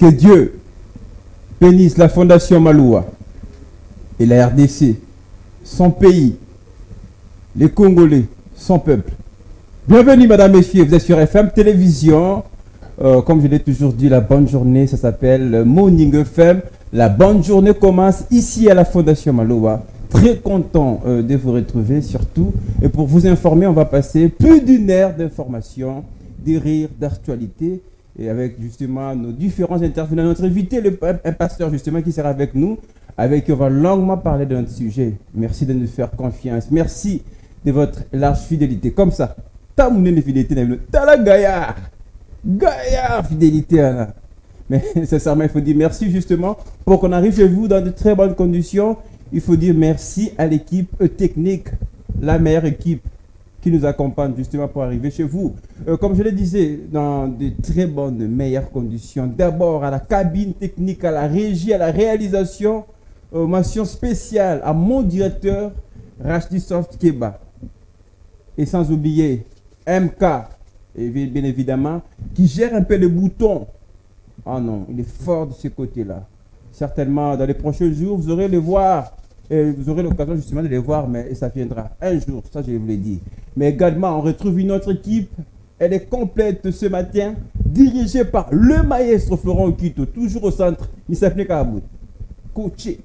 Que Dieu bénisse la Fondation Maloua et la RDC, son pays, les Congolais, son peuple. Bienvenue, madame, messieurs, vous êtes sur FM Télévision. Comme je l'ai toujours dit, la bonne journée, ça s'appelle Morning FM. La bonne journée commence ici à la Fondation Maloua. Très content de vous retrouver, surtout. Et pour vous informer, on va passer plus d'une heure d'informations, de rires, d'actualité. Et avec justement nos différents intervenants, notre invité, un pasteur justement qui sera avec nous, avec qui on va longuement parler de notre sujet. Merci de nous faire confiance. Merci de votre large fidélité. Comme ça, t'as mon fidélité, t'as la gaillard. Gaillard, fidélité, Anna. Mais sincèrement, il faut dire merci justement pour qu'on arrive chez vous dans de très bonnes conditions. Il faut dire merci à l'équipe technique, la meilleure équipe qui nous accompagne justement pour arriver chez vous. Comme je le disais, dans de très bonnes, meilleures conditions. D'abord à la cabine technique, à la régie, à la réalisation. Mention spéciale à mon directeur, Rachdi Soft Keba. Et sans oublier MK, et bien évidemment, qui gère un peu le bouton. Ah non, il est fort de ce côté-là. Certainement, dans les prochains jours, vous aurez le voir. Et vous aurez l'occasion justement de les voir, mais ça viendra un jour, ça je vous l'ai dit. Mais également, on retrouve une autre équipe. Elle est complète ce matin, dirigée par le maestro Florent Okito, toujours au centre. Il s'appelait Kabout. Coaché.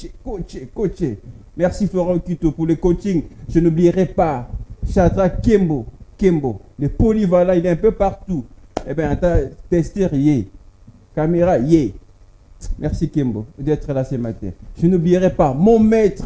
Merci Florent Okito pour le coaching. Je n'oublierai pas Chatra Kembo, le polyvalent, il est un peu partout. Eh bien, testeur, caméra, merci Kembo d'être là ce matin. Je n'oublierai pas mon maître.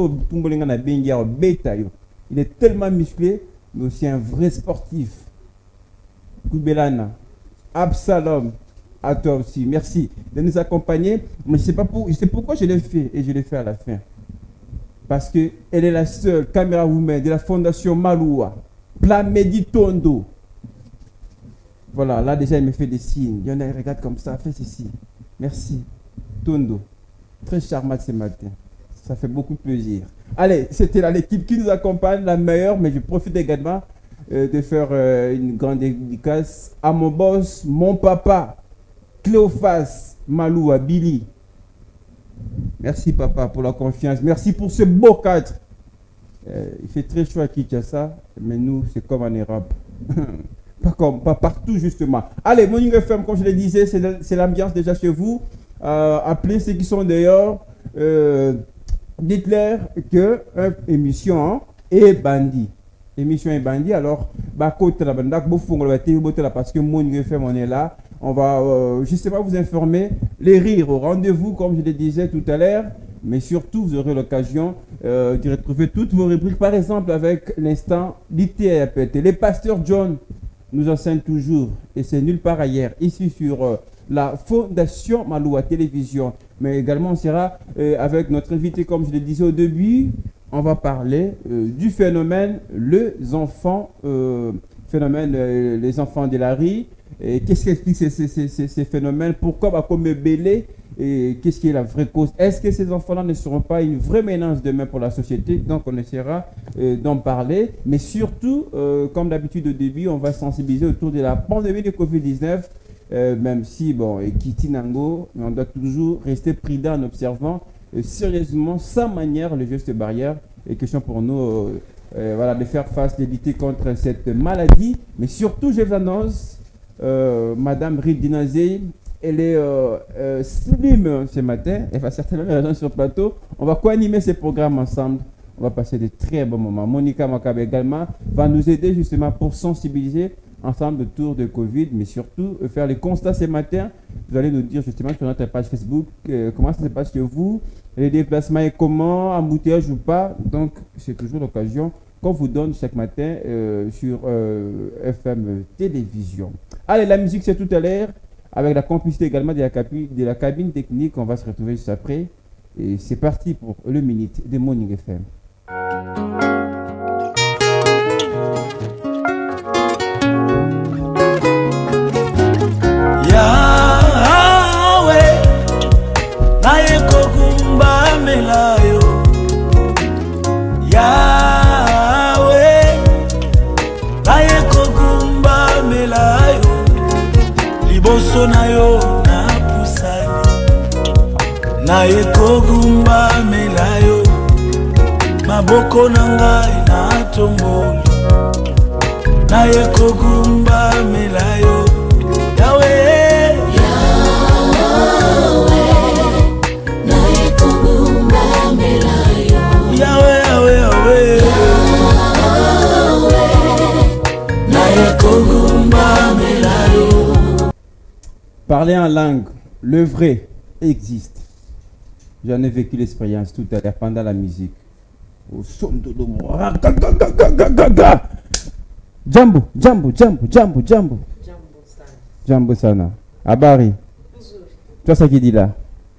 Il est tellement musclé, mais aussi un vrai sportif. Koubelana, Absalom, à toi aussi. Merci de nous accompagner. Mais je sais pourquoi je l'ai fait et je l'ai fait à la fin. Parce qu'elle est la seule caméra woman de la Fondation Maloua. Plamedi Tondo. Voilà, là déjà il me fait des signes. Il y en a qui regardent comme ça, fais ceci. Merci. Tondo. Très charmante ce matin. Ça fait beaucoup plaisir. Allez, c'était là l'équipe qui nous accompagne, la meilleure, mais je profite également de faire une grande dédicace à mon boss, mon papa, Cléophas Maloua, Billy. Merci papa pour la confiance. Merci pour ce beau cadre. Il fait très chaud à Kinshasa, mais nous, c'est comme en Europe. Pas partout, justement. Allez, Morning FM, comme je le disais, c'est l'ambiance déjà chez vous. Appelez ceux qui sont dehors. Dites-leur que émission est bandit. Émission est bandit. Alors, parce que Morning FM, on est là. On va justement vous informer. Les rires au rendez-vous, comme je le disais tout à l'heure. Mais surtout, vous aurez l'occasion de retrouver toutes vos rubriques. Par exemple, avec l'instant l'ITAPT. Les pasteurs John nous enseignent toujours, et c'est nulle part ailleurs, ici sur la Fondation Maloua Télévision. Mais également, on sera avec notre invité, comme je le disais au début, on va parler du phénomène les enfants de la rue. Qu'est-ce qui explique ces phénomènes? Pourquoi comme belé? Et qu'est-ce qui est la vraie cause? Est-ce que ces enfants-là ne seront pas une vraie menace demain pour la société? Donc on essaiera d'en parler. Mais surtout, comme d'habitude au début, on va sensibiliser autour de la pandémie de Covid-19. Même si, bon, Kitinango, on doit toujours rester prudent en observant sérieusement, sans manière, le geste barrière. Et question pour nous voilà, de faire face, de lutter contre cette maladie. Mais surtout, je vous annonce, Madame Ridinazé, elle est slim ce matin. Elle va certainement rejoindre sur le plateau. On va co-animer ces programmes ensemble. On va passer de très bons moments. Monica Makabe également va nous aider justement pour sensibiliser ensemble autour de Covid, mais surtout faire les constats ce matin. Vous allez nous dire justement sur notre page Facebook comment ça se passe chez vous, les déplacements et comment, embouteillage ou pas. Donc c'est toujours l'occasion qu'on vous donne chaque matin sur FM Télévision. Allez, la musique c'est tout à l'heure. Avec la complicité également de la cabine technique, on va se retrouver juste après. Et c'est parti pour le Minute de Morning FM. Yahweh, naye kokumba melayo. Yahweh, naye kokumba melayo. Liboso na yo na naye kogumbamela yo maboko na ngai na tomboli naye kogumbamela yo yawe naye kogumbamela yo yawe yawe yawe naye kogumbamela yo. Parler en langue, le vrai existe. J'en ai vécu l'expérience tout à l'heure pendant la musique. Au son de l'homme. Jambo, jambo, jambo, jambo, jambo. Jambo sana. Abari. Toi, ça qui dit là?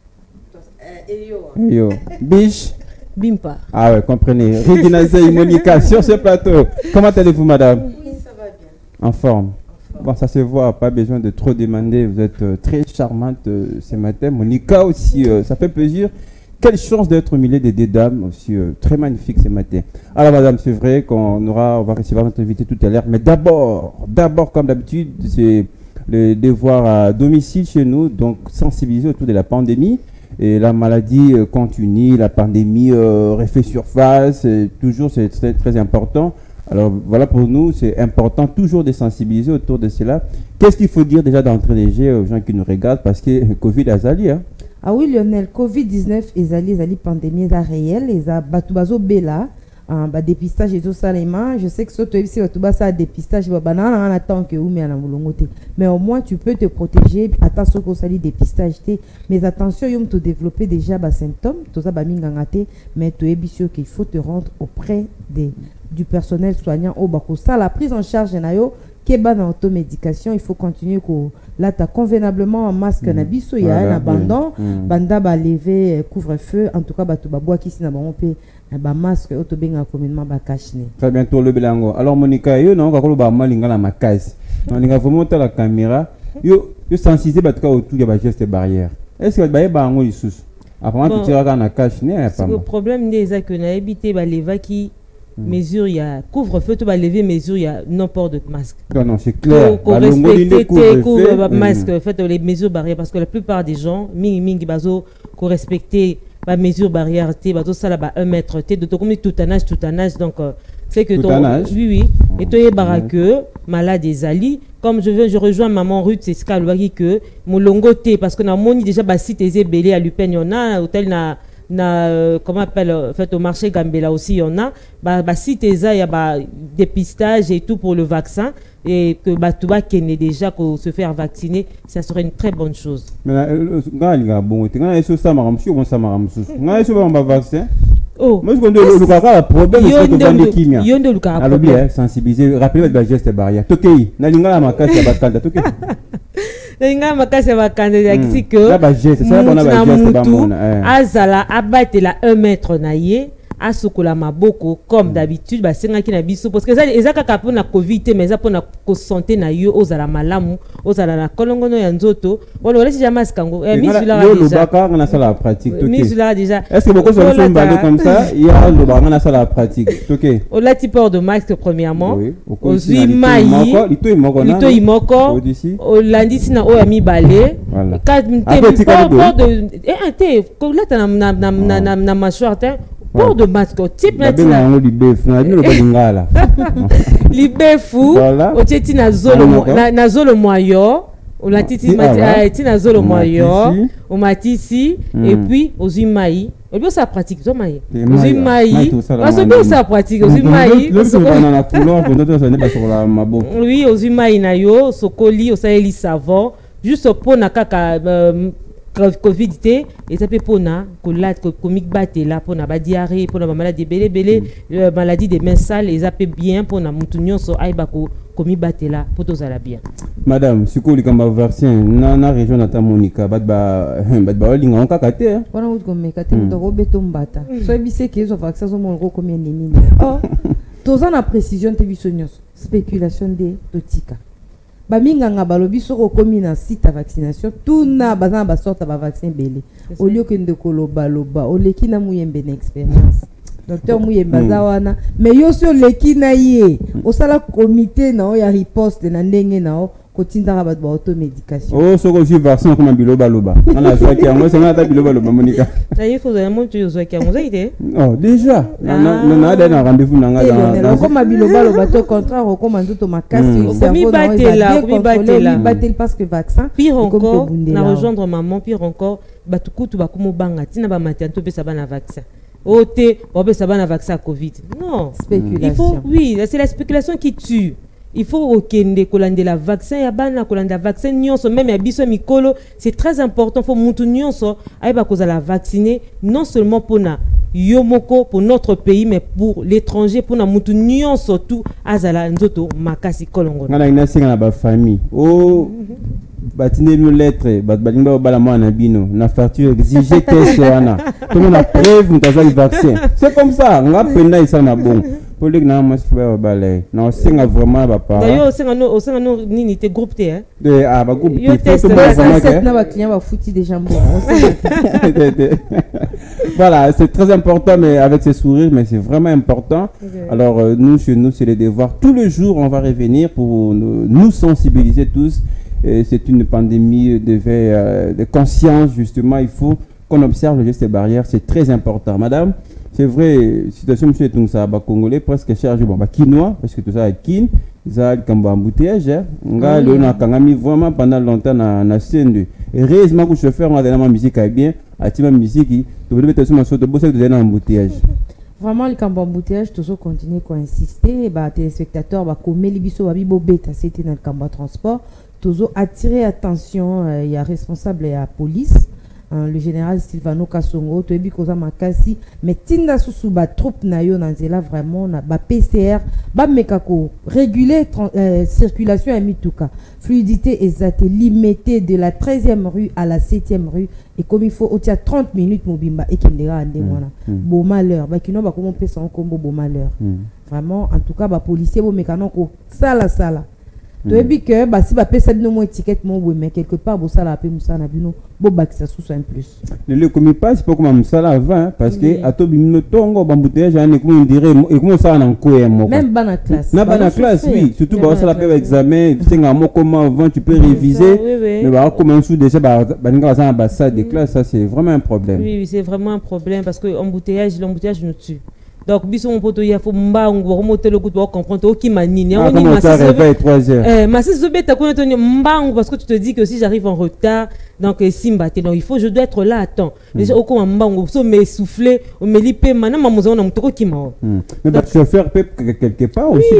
Yo. Biche. Bimpa. Ah ouais, comprenez. Regina Zey, Monica sur ce plateau. Comment allez-vous, madame? Oui, ça va bien. En forme. Bon, ça se voit, pas besoin de trop demander. Vous êtes très charmante ce matin. Monica aussi, ça fait plaisir. Quelle chance d'être au milieu des dames aussi, très magnifique ce matin. Alors, madame, c'est vrai qu'on va recevoir notre invité tout à l'heure. Mais d'abord, comme d'habitude, c'est le devoir à domicile chez nous, donc sensibiliser autour de la pandémie. Et la maladie continue, la pandémie refait surface, toujours c'est très important. Alors voilà, pour nous, c'est important toujours de sensibiliser autour de cela. Qu'est-ce qu'il faut dire déjà d'entrée de jeu aux gens qui nous regardent? Parce que Covid a zali, hein? Ah oui, Lionel, Covid-19 est pandémie réelle, et ça batubazo bela, dépistage et tout ça les mains. Je sais que ce que tu as ça dépistage, banana attend que ou mais mais au moins tu peux te protéger. Attention qu'au sali dépistage, mais attention, tu as développé déjà des symptômes, tout ça mais tu es sûr qu'il faut te rendre auprès du personnel soignant au bako. Ça, la prise en charge nayo keba na automédication, il faut continuer là tu as convenablement un masque na biso ya un abandon banda ba lever couvre-feu, en tout cas batu ba bois qui na ba pe ba masque auto benga communément ba kashne. Très bientôt le belango. Alors Monica, yo non ka ko ba malinga na makasi. Malinga faut monter la caméra. Yo sensibiliser ba tout autour ya ba geste barrière. Est-ce que ba ba ngo isusu? Après tu tira na kashne pas. Le problème des que na habité ba leva qui mesure, il y a couvre-feu, tu vas lever mesure, il y a non port de masque. Non, c'est clair. Pour respecter tes couvre-masque, faites les mesures barrières, parce que la plupart des gens, mingi bazo, pour respecter la mesure barrière, bazo ça là 1 mètre, de tout un âge, donc c'est que ton oui, et toi es baraque, malade des ali, comme je rejoins maman Ruth, c'est ce qu'elle que mon longo parce que na moni déjà basi tes belé à Lupin, on a hôtel comment appelle fait au marché Gambela aussi il y en a si il y a dépistage et tout pour le vaccin et que tout va qu'il déjà qu'on se faire vacciner, ça serait une très bonne chose. Mais oh, moi je connais le problème c'est que il y a sensibiliser, rappeler les gestes barrières. Tokei, na linga la makasi ya bakanda tokei. Linga makasi ya bakanda yakisi que la ba geste, ça on a ba geste ba mona. Azala abattre la 1 mètre na ye. À sokola maboko comme d'habitude ba senga ki na biso parce que ça ezaka ka pona covid mais ça pona ko santé na yo ozala malamu ozala na kolongono ya nzoto wala wala si jamais skango misula déjà le baka na sala pratique toké misula déjà est-ce que beaucoup sont emballés comme ça il y a le baka na sala pratique toké au la type de masque premièrement ozui mai lito imoko au lundi sina o ami balé quand port de ko la na mâchoire port de masque type na libefu au teti na zolo moyo au la titi na zolo moyo au matisi et puis aux imai au bien ça pratique aux imai parce que ça pratique aux imai oui aux imai na yo sokoli au saeli savon juste pour na kaka Covid et ça peut pona comique batté là pour na diarrhée pour na maladie belé maladie des mains sales et ça peut bien pour na mutunyo so aiba ko comique batté là pour tous ala bien madame siko likamba vaccin na région na Monica ba linga on kakate wana uko mekate ndoko beto mbata so bise ke zo vaccin zo mon ro combien nini oh toza na précision te bisonyos spéculation de totika baminganga balobi soko komi na site à vaccination tout na bazana ba sorte ba vaccin belé au lieu que ndeko loba oleki na muyembe na expérience docteur muyemba zawana mais yo sur leki na ye osala comité na o ya riposte na ndenge na o kotinda ba automédication. Oh, ce que je vaccin comme un biloba loba. On a choisi à moi, c'est un biloba loba, Monica. Il faut vraiment que tu sois qui a mangé. Oh, déjà. On a un rendez-vous dans la. Comme un biloba loba, au contraire, on commande tout ma casse. Parce que vaccin. Pire encore, na rejoindre maman, pire encore, batuku tu ba kumo banga, tina ba matin to pe sa ba na vaccin. Ote, on peut savoir un vaccin à Covid. Non. Spéculation. Il faut, oui, c'est la spéculation qui tue. Il faut okende kolande la vaccin ya bana kolanda vaccin nyonso même ya biso mikolo, c'est très important. Faut mutu nyonso ayeba kozala vacciner non seulement pour na yomoko pour notre pays mais pour l'étranger pour na mutu nyonso tout azala nzoto makasi kolongo. Ngana ina singa na ba famille. Oh batine nos lettres balinga obala mwana bino na facture exiger test wana tout le monde a preuve mutaza vaccin c'est comme ça nga penda isa na bon pour les na mas fa balai na singa vraiment ba pa d'ailleurs singa no nini te groupe T hein de ba groupe T faut vraiment que na ba client ba fouti déjà bon voilà c'est très important mais avec ces sourires mais c'est vraiment important alors nous chez nous c'est le devoir tous les jours on va revenir pour nous sensibiliser tous. C'est une pandémie de conscience, justement. Il faut qu'on observe le geste barrière. C'est très important. Madame, c'est vrai, situation monsieur tout ça, congolais presque chargé, bon, quinoa, parce que tout ça est kin, ça a un embouteillage. On a vraiment pendant longtemps na scène. Heureusement que le chauffeur a donné ma musique bien, a tiré ma musique, tu veux mettre sur ma sorte de bosse avec un embouteillage. Vraiment, le camp embouteillage, toujours continuer à insister. Téléspectateurs, comme Libiso, Babibo Beta, c'était dans le camp transport. Toujours attirer attention, il y a responsable et la police, le général Silvano Kasongo, Toebi Koza Makasi, mais Tinda Susuba, troupe Nayo, Nanzela, vraiment, na ba PCR, ba mekako, réguler circulation à Mituka, fluidité exacte, limitée de la 13e rue à la 7e rue, et comme il faut, au tia 30 minutes, Mobimba, et Kindera Andemwana. Bon malheur, ba kino ba comment peut s'en combo bon malheur. Vraiment, en tout cas, ba policier, bo mécano, sala. Tu as vu que si tu as une étiquette, mais quelque part, tu as fait ça ça sous un plus. Le commis pas, c'est pas comme ça avant, parce que à tout le tongo, bambouteillage, on dirait, et comment ça en quoi même dans la classe. Dans la classe, oui. Surtout quand ça la examen, tu sais comment avant tu peux réviser, mais comment sous déjà, ça des classes, ça c'est vraiment un problème. Oui, c'est vraiment un problème parce que l'embouteillage nous tue. Donc biso mon pote il faut mbangu remonter le coup pour comprendre qui manine on dit ma réveil 3h ma c'est bête connaître mbangu parce que tu te dis que si j'arrive en retard donc simba donc il faut je dois être là à temps déjà au comment mbangu so me souffler on me liper maintenant maman on mutoko qui ma mais le chauffeur peut quelque part aussi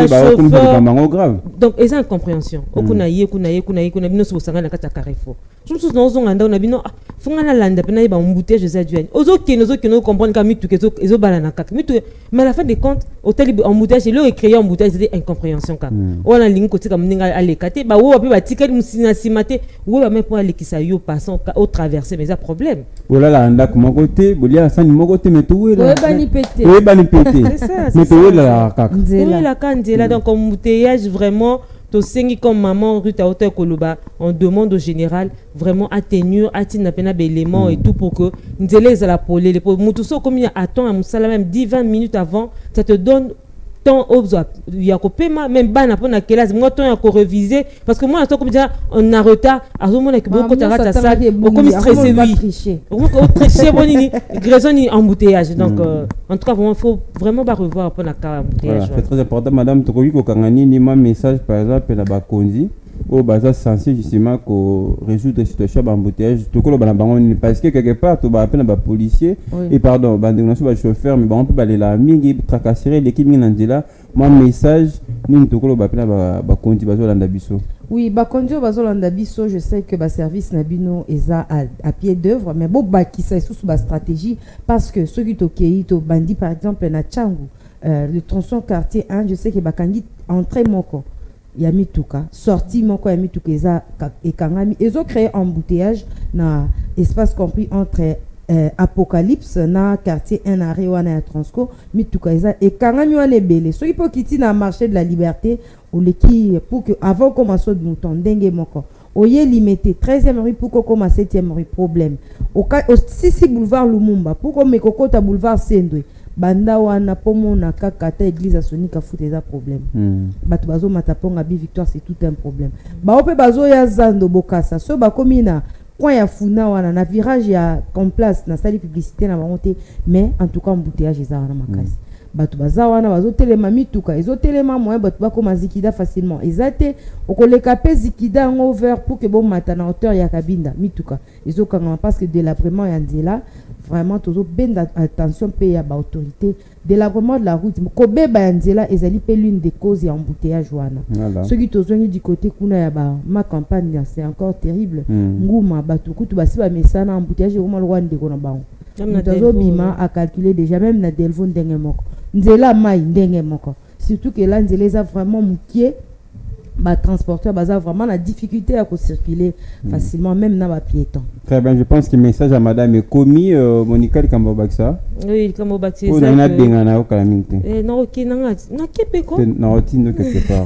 grave donc ils ont incompréhension okuna bino so sanga na kata carrefour je me suis dans on anda on a bino fungana landa pena ba embouteillage za duane ozo comprendre ka mitu kezo ezo balana kaka mais à la fin des comptes hôtel embouteillage le créé embouteillage c'était incompréhension ka on a ligne côté comme ninga aller kate ba wo ba ticket musina simate wo ba même pour aller qui ça yo passant au traverser mais ça problème voilà là anda comme côté bolia ça ni côté mais tout là bani pété c'est ça mais tout là kaka la kanzela donc embouteillage vraiment to sengi comme maman Ruta Hotel Koloba on demande au général vraiment atténuer atina pena éléments et tout pour que nzele za la polé les mutuso comme il attend à musala même 10-20 minutes avant ça te donne temps il y a kopema même bana pona classe moi temps ya ko réviser parce que moi comme déjà on a retard à ce moment que beaucoup ta rata ça comme stressé oui on tricher bonini raison ni embouteillage donc en tout cas il faut vraiment pas revoir pour la embouteillage c'est très important madame tokoki ko kangani ni ma message par exemple la bakonzi au bazar censé justement ko résoudre situation d'embouteillage tout ko bana bango parce que quelque part to ba appel ba policier et pardon ba dénoncé ba chauffeur mais on peut ba la mingi tracasserie l'équipe ngandila moi message ni to ko ba appel ba konti bazo landa biso oui ba konti bazo landa biso je sais que ba service nabino eza à pied d'œuvre mais bo ba ki ça sous ba stratégie parce que ceux qui to kei to bandi par exemple na Tchangu le tronçon quartier 1 je sais que ba kandi entrée moko ya mituka sorti moko ya mituka eza ekangami ezo créer embouteillage na espace compris entre Apocalypse na quartier 1 arrêt wana ya Transco mituka eza ekangami wana ebele soki po kiti na marché de la liberté ou leki pour que avant commencer de mouton ndenge moko oye limité 13e rue pour que comme 7e rue problème au 6 boulevard Lumumba pour que mekokota boulevard Sendwe banda wana pomo na kaka ta église a soni ka fout eza problème bato bazo mataponga bi victoire c'est tout un problème ba ope bazo ya zando bokasa so ba komina coin ya funa wana na virage ya complexe na sali publicité na bangote mais en tout cas embouteillage eza wana makasi bato baza wana bazo telema mituka ezo telema moyen bato bakoma zikida facilement ezate okoleka pe zikida ngo vers pour que bon mata na hauteur ya kabinda mituka ezo kanga parce que délabrement ya nzela vraiment toujours ben attention pe ya ba autorité délabrement de la route ko beba ya nzela ezali pe l'une des causes ya embouteillage wana ceux qui tozongi du côté kuna ya ba ma campagne c'est encore terrible nguma bato kutu basi ba mesana embouteillage au mal rwanda ko na bango tozo bima a calculer déjà même na Delvaux ndenge moko nzela mai ndenge moko surtout que là nzela eza vraiment mukie ba transporteur baza vraiment la difficulté à circuler facilement même na ba piéton. Très bien, je pense que le message à madame est commis Monica Kambobaksa. Oui, Kambobaksa. On a bien na okalaminte. Non, OK, na kepeko. Na otine quelque part.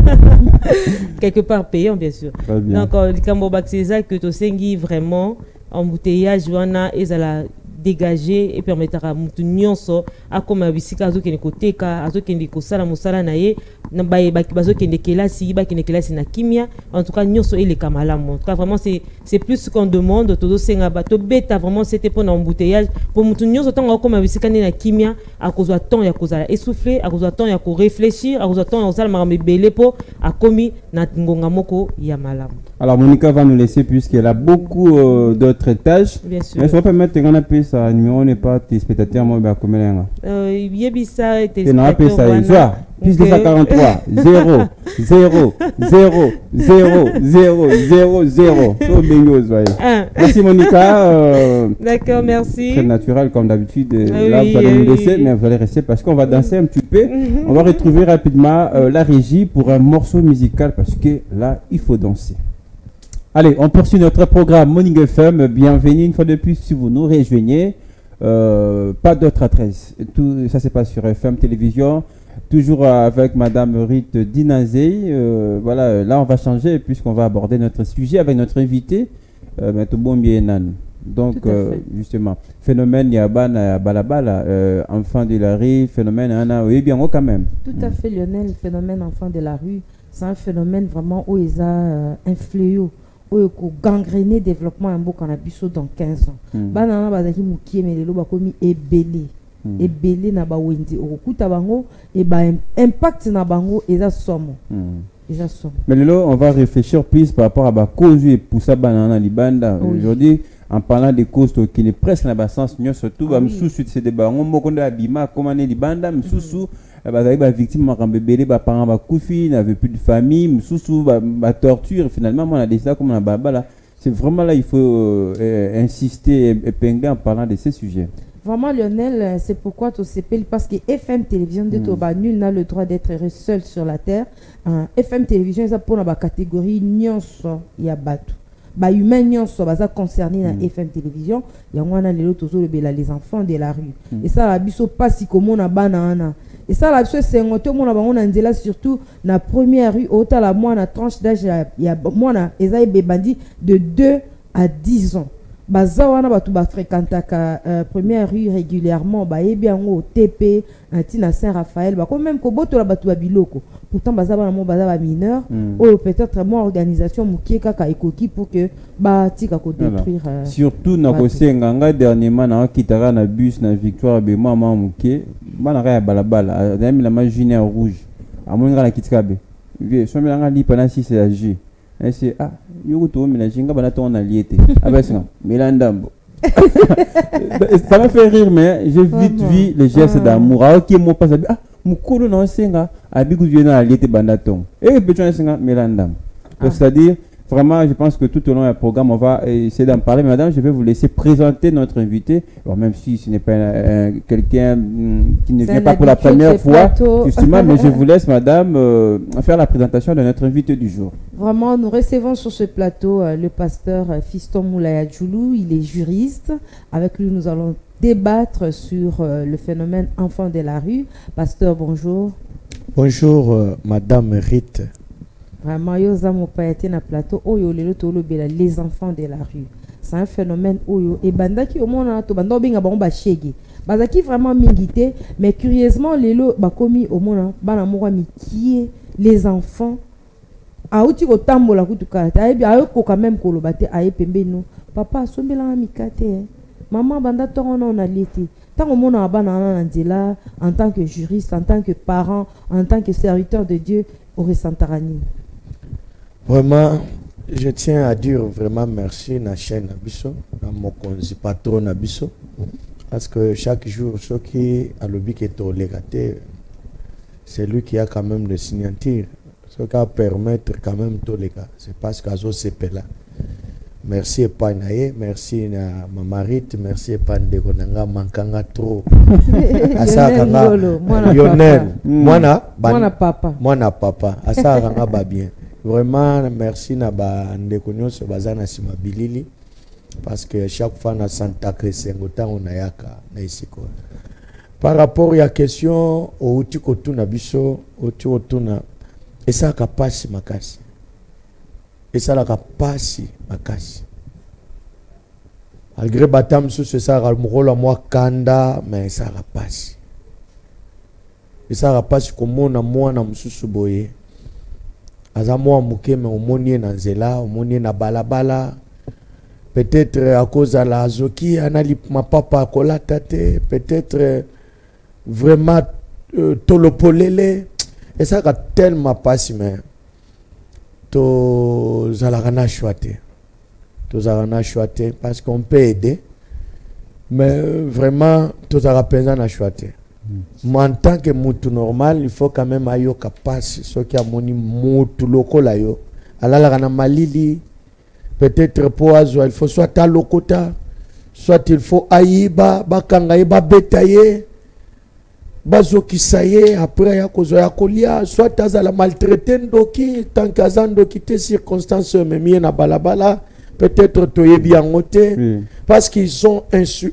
Quelque part payant bien sûr. Donc Kambobaksa ça que to sengi vraiment embouteillage wana ezala dégager et permettre à mutu nyonso akoma bisika azokende koteka azokende kosala musala na ye na baye bazokende kelasi bakende kelasi na kimia en tout cas nyonso ele kamalamu en tout cas vraiment c'est plus ce qu'on demande todo senga bato beta vraiment c'était pour embouteillage pour mutu nyonso tango akoma bisika na kimia akozwa temps ya kozala essoufflé akozwa temps ya ko réfléchir akozwa temps ya kozala makambo belé po akomi na ngonga moko ya malamu. Alors Monica va nous laisser puisqu'elle a beaucoup d'autres tâches. Bien sûr. Mais ça va permettre qu'on appelle ça numéro n'est pas tes spectateurs moi ba combien yebisa et tes spectateurs plus 243 0 0 0 0 0 0 0 Merci Monica. D'accord, merci. Très naturel comme d'habitude. Là vous allez nous laisser mais vous allez rester parce qu'on va danser un petit peu. On va retrouver rapidement la régie pour un morceau musical parce que là il faut danser. Allez, on poursuit notre programme Morning FM. Bienvenue une fois de plus si vous nous rejoignez. Pas d'autre adresse. Tout ça se passe sur FM Télévision. Toujours avec Madame Rite Dinazé. Voilà, là on va changer puisqu'on va aborder notre sujet avec notre invité. Donc justement, phénomène Yabana Balabala, enfant de la rue, phénomène Anna, oui bien quand même. Tout à fait Lionel, phénomène enfant de la rue, c'est un phénomène vraiment où ils ont influé. Où gangréné développement un beau cannabis dans 15 ans. Banana bazaki mukie mais les loba komi ebele na ba wendi okuta bango et ba impact na bango eza somo. Mais lelo on va réfléchir plus par rapport à ba cause et pour ça banana libanda aujourd'hui en parlant des causes qui est presque na ba sens surtout ba msusu c'est des bango moko nda bima comment ne libanda msusu ba victime makambe belé ba parents ba kufi n'avait plus de famille msusu ba torture finalement on a dit ça comme na baba là c'est vraiment là il faut insister et épingler en parlant de ces sujets. Vraiment Lionel, c'est pourquoi tu s'appelles parce que FM Télévision de Toba nul n'a le droit d'être seul sur la terre. FM Télévision ça pour la catégorie nyonso ya batu. Ba humain nyonso baza concerné na FM Télévision ya ngwana lelo tozo le bela les enfants de la rue. Et ça la biso pasi comme na banana. Et ça la biso c'est ngoto mona bango na nzela surtout na première rue ota la moine tranche d'âge ya moine ezaï bebandi de 2 à 10 ans. Baza wana batu ba fréquentaka première rue régulièrement ba yebi yango TP antina Saint-Raphaël ba comme même ko boto la batu ba biloko pourtant baza bana mo baza ba mineur ou peut-être moi organisation mukie kaka ekoki pour que ba tika ko détruire surtout na ko senga dernièrement na kitara na bus na Victoire be mama mukie bana ka balabala na la magine rouge amonga na kitikabe vie so melanga li pendant 6 jours. Et c'est yo to mélanger ngaba ton aliété abasinga melandambo ça m'a fait rire mais j'ai vite vu les gestes d'amour OK moi pas ça mukolo na senga abigu viena aliété bandaton et besoin senga melandambo c'est-à-dire vraiment je pense que tout au long du programme on va essayer d'en parler. Madame, je vais vous laisser présenter notre invité. Alors, même si ce n'est pas quelqu'un qui ne vient pas pour la première fois justement, mais je vous laisse madame faire la présentation de notre invité du jour. Vraiment, nous recevons sur ce plateau le pasteur Fiston Moulaya Djoulou. Il est juriste. Avec lui, nous allons débattre sur le phénomène enfant de la rue. Pasteur, bonjour. Bonjour, madame Rite. Vraiment, yoza mo payeté na plateau. Oh yo lelo tolo bela les enfants de la rue. c'est un phénomène oyo et bandaki au monde to banda binga bango ba shege bazaki vraiment mingité mais curieusement lelo bakomi au monde bana moko mikie les enfants auti ko tambola kutuka ayebi ayoko quand même koloba te aye pembeni papa sombela mikate maman banda tongo na lieti tango mona bana na nzela en tant que juriste en tant que parent en tant que serviteur de Dieu au resantarani. Vraiment, je tiens à dire vraiment merci na chaîne Abisso, na mon patron Abisso, parce que chaque jour, ce qui a le but est tolératé, c'est lui qui a quand même le signature, ce qui va permettre quand même tous les gars. C'est parce qu'Azo c'est là. Merci Epanaye, merci na Mamarite, merci Epandeko nanga mankanga trop. Asa kanga Lionel, mwana papa. Asa kanga ba bien. Vraiment merci na ba ndeko nyonso bazana sima bilili parce que chaque fois na Santa Crescengota on ayaka na isiko. Par rapport à la question au utiko tuna biso, utiko tuna esa kapasi makasi. Et ça la capacité makasi malgré batam sous ce ça rôle moi kanda mais ça passe et ça passe comme na moi na mususu boye aza moi muke mais omoni na nzela omoni na balabala peut-être à cause de la zoki anali ma papa kolata te peut-être vraiment tolopolele et ça a tellement passé mais Zalagana choité parce qu'on peut aider mais vraiment tout a à choité. En tant que moutou normal il faut quand même ayo capable ce qui a moni moutou local ayo ala malili peut-être pour il faut soit ta lokota soit il faut aïba bakanga iba betaye bazo qui saye après ya kozo ya kolia soit azala maltraité ndoki tant qu'azando quitter circonstances même na balabala peut-être toyebi angote parce qu'ils ont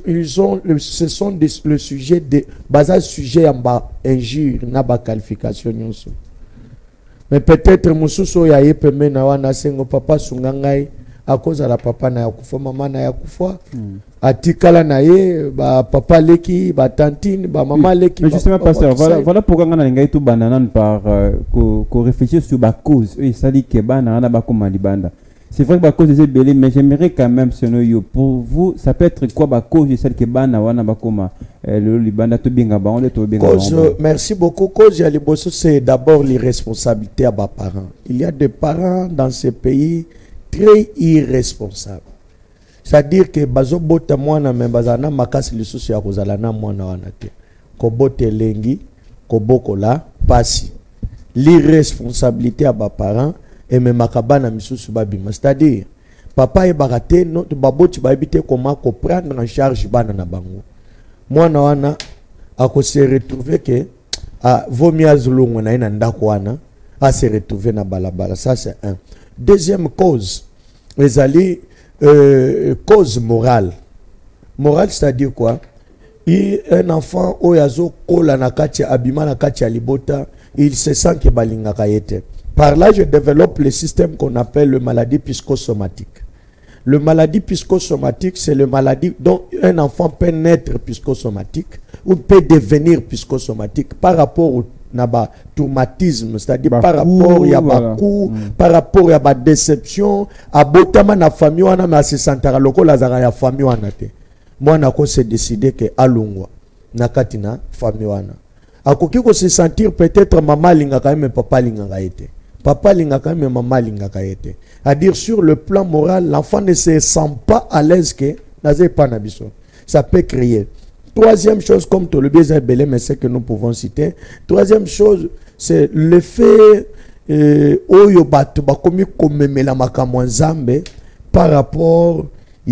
ce sont le sujet de basa sujet amba injure na ba qualification nyonso mais peut-être mususo ya yepeme na wana sengo papa sungangai à cause de la papa na yakufa maman na yakufa atikala na ye ba papa leki ba tantine ba maman leki. Mais justement pasteur voilà pourquoi on a ngai tout banana par ko réfléchir sur ba cause et ça dit que banana ba comme libanda. C'est vrai que ba cause est belé mais j'aimerais quand même selon pour vous ça peut être quoi ba cause de celle que banana wana ba comme le libanda to binga ba on est to binga. Merci beaucoup. Cause ya liboso c'est d'abord l'irresponsabilité à ba parents. Il y a des parents dans ce pays très irresponsable. C'est-à-dire que bazo bota mwana me bazana makasi lisusu ya kozala na mwana wana te. Ko bote lengi, ko bokola pasi. L'irresponsabilité à ba parents et me makabana misusu babima. C'est-à-dire papa e barate no baboti babite comment ko prendre en charge bana na bango. Mwana wana ako se retrouver que vaut mieux azulungu na ina ndako wana a se retrouver na balabala. Ça c'est un. Deuxième cause, les alliés, cause morale. Morale, c'est-à-dire quoi? Un enfant, oyazo, kola na katia, abima na katia libota, il se sent que balinga kayete. Par là, je développe le système qu'on appelle le maladie psychosomatique. Le maladie psychosomatique, c'est le maladie dont un enfant peut naître psychosomatique ou peut devenir psychosomatique par rapport au naba traumatisme, c'est-à-dire par rapport ya ba coup, par rapport ya ba déception, abotama na famille wana na se sentara loko la zara ya famille wana te. Moi na ko se décider que alungwa na katina famille wana. Akoki ko se sentir peut-être maman linga quand même papa linga kaete. Papa linga quand même maman linga kaete. À dire sur le plan moral, l'enfant ne se sent pas à l'aise que nazé pas na biso. Ça peut créer. Troisième chose, comme tout le bien belé, mais c'est que nous pouvons citer. Troisième chose, c'est le fait oyo batu bakomi komemela makamwa nzambe par rapport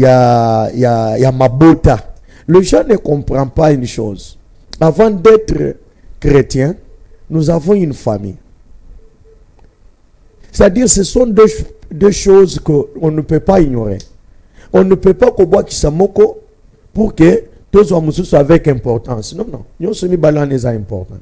ya mabota. Le jeune ne comprend pas une chose. Avant d'être chrétien, nous avons une famille. C'est-à-dire, ce sont deux choses qu'on ne peut pas ignorer. On ne peut pas koboa kisamoko pour que tous sont avec importance. Non, non. Nous sommes les importants.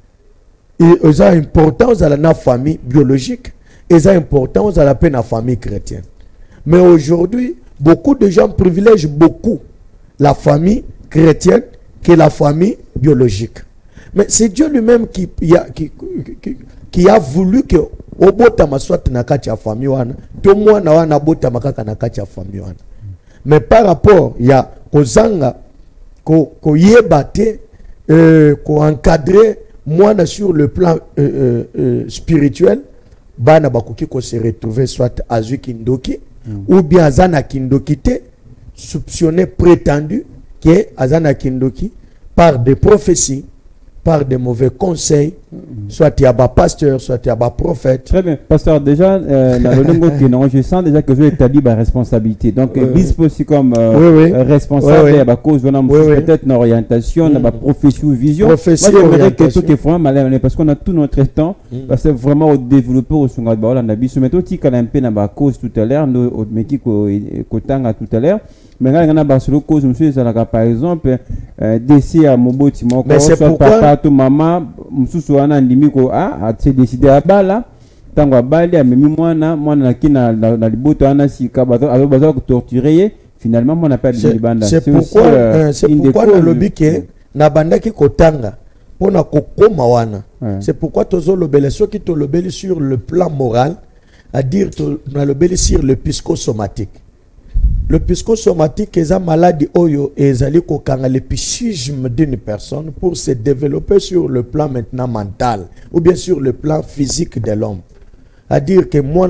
Ils ont importance à la famille biologique. Ils ont importance à la peine à la famille chrétienne. Mais aujourd'hui, beaucoup de gens privilègent beaucoup la famille chrétienne que la famille biologique. Mais c'est Dieu lui-même qui a voulu que obotama soit na kati ya famille wana to mwana wana botama kaka na kati ya famille wana. Mais par rapport ya kozanga ko yebate ko encadrer mwana sur le plan spirituel, bana bakoki ko se retrouver soit azui kindoki ou bien azana kindoki te, soupçonné prétendu que azana kindoki par des prophéties, par des mauvais conseils, soit il y a un pasteur, soit il y a un prophète. Très bien. Pasteur, déjà, je sens déjà que je vais établir ma responsabilité. Donc, bispo aussi comme responsable, il y a à cause peut-être une orientation, une profession, vision. Moi, j'aimerais que tout est vraiment malin, parce qu'on a tout notre temps, parce que vraiment au développer au Sungat Baola, on a bis. Mais aussi, quand on a un peu à cause tout à l'heure, nous, au métier Kotanga tout à l'heure. Maintenant, il y a une cause, monsieur, par exemple, décès à Moboti, mais c'est pourquoi papa, tout maman, monsieur, on a c'est décidé à Bala, tant que Bali a mis moi, qui n'a la liboto, on a si torturé, finalement, on n'a pas de banda. C'est pourquoi, le lobby qui na banda qui Kotanga, on a kokoma wana. C'est pourquoi tozo lobele, ceux qui te lobeli sur le plan moral, à dire, on a lobeli sur le psychosomatique. Le psychosomatique est une maladie oyo et le psychisme d'une personne pour se développer sur le plan maintenant mental ou bien sur le plan physique de l'homme. À dire que moi,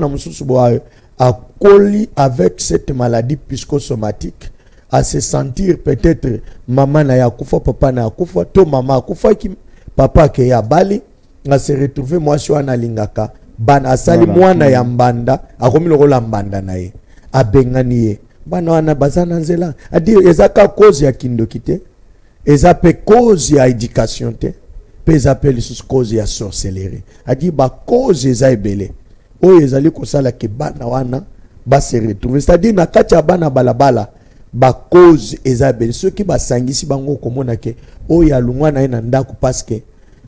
a collé avec cette maladie psychosomatique, à se sentir peut-être maman na yakufa, papa na yakufa, to maman yakufa qui papa qui ya bali, à se retrouver moi sur un lingaka, ban asali moi na yambanda, a komi le lambanda na ye, a benganie. Bana wana bazana nzela a dire ezaka cause ya kindoki te, ezape cause ya éducation te, pe ezape lisusu cause ya sorcellerie. A dire ba cause eza ebele oyo ezali kosala ke bana wana ba se retrouver, c'est-à-dire na kati ya bana balabala ba cause eza ebele, ceux qui basangisi bango komona ke oyo alungwa na ye na ndako parce que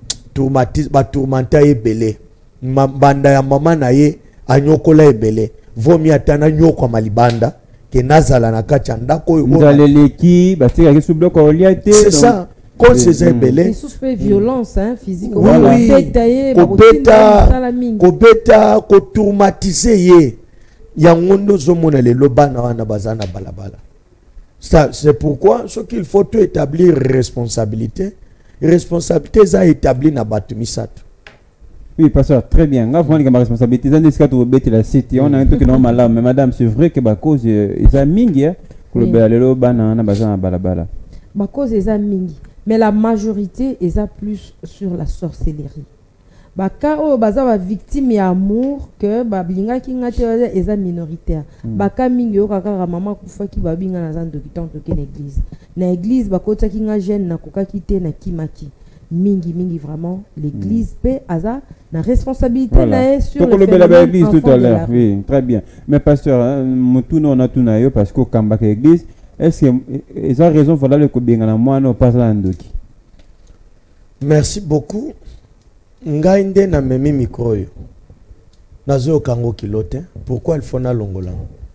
tourmenta ebele, banda ya mama na ye anyokola ebele, vomi atana nyoko malibanda que nazala na kacha ndako nzaleleki basika ke sublo ko liate. C'est ça, cause ces belé suspect violence physique, kobeta ko traumatiser ye yangondo zomona le lobana wana bazana balabala. Ça c'est pourquoi ce qu'il faut tout établir responsabilité ça établi na batu misato. Oui, pasteur, très bien. On a ma responsabilité. La cité, on a un truc normal, mais madame, c'est vrai que ma cause est à mingi, que le balalo banana bazan balabala. Ma cause est à mingi, mais la majorité est à plus sur la sorcellerie. Baka o baza ba victime ya amour que bablinga ki ngate est minoritaire. Baka mingi o kaka maman kufa ki babinga na zando kitanto ke l'église. Na église bakota ki nga jeune na koka kite na kimaki. Mingi vraiment l'église paix aza la responsabilité voilà. Sur donc le l'église tout à l'heure. Oui, très bien. Mais pasteur, on a tout nayo parce que kamba l'église, est-ce que ils ont raison voilà le kobinga na moi no pas la ndoki. Merci beaucoup. Ngai nde na memi micro yo. Nazo kango kilote. Pourquoi il faut na longola?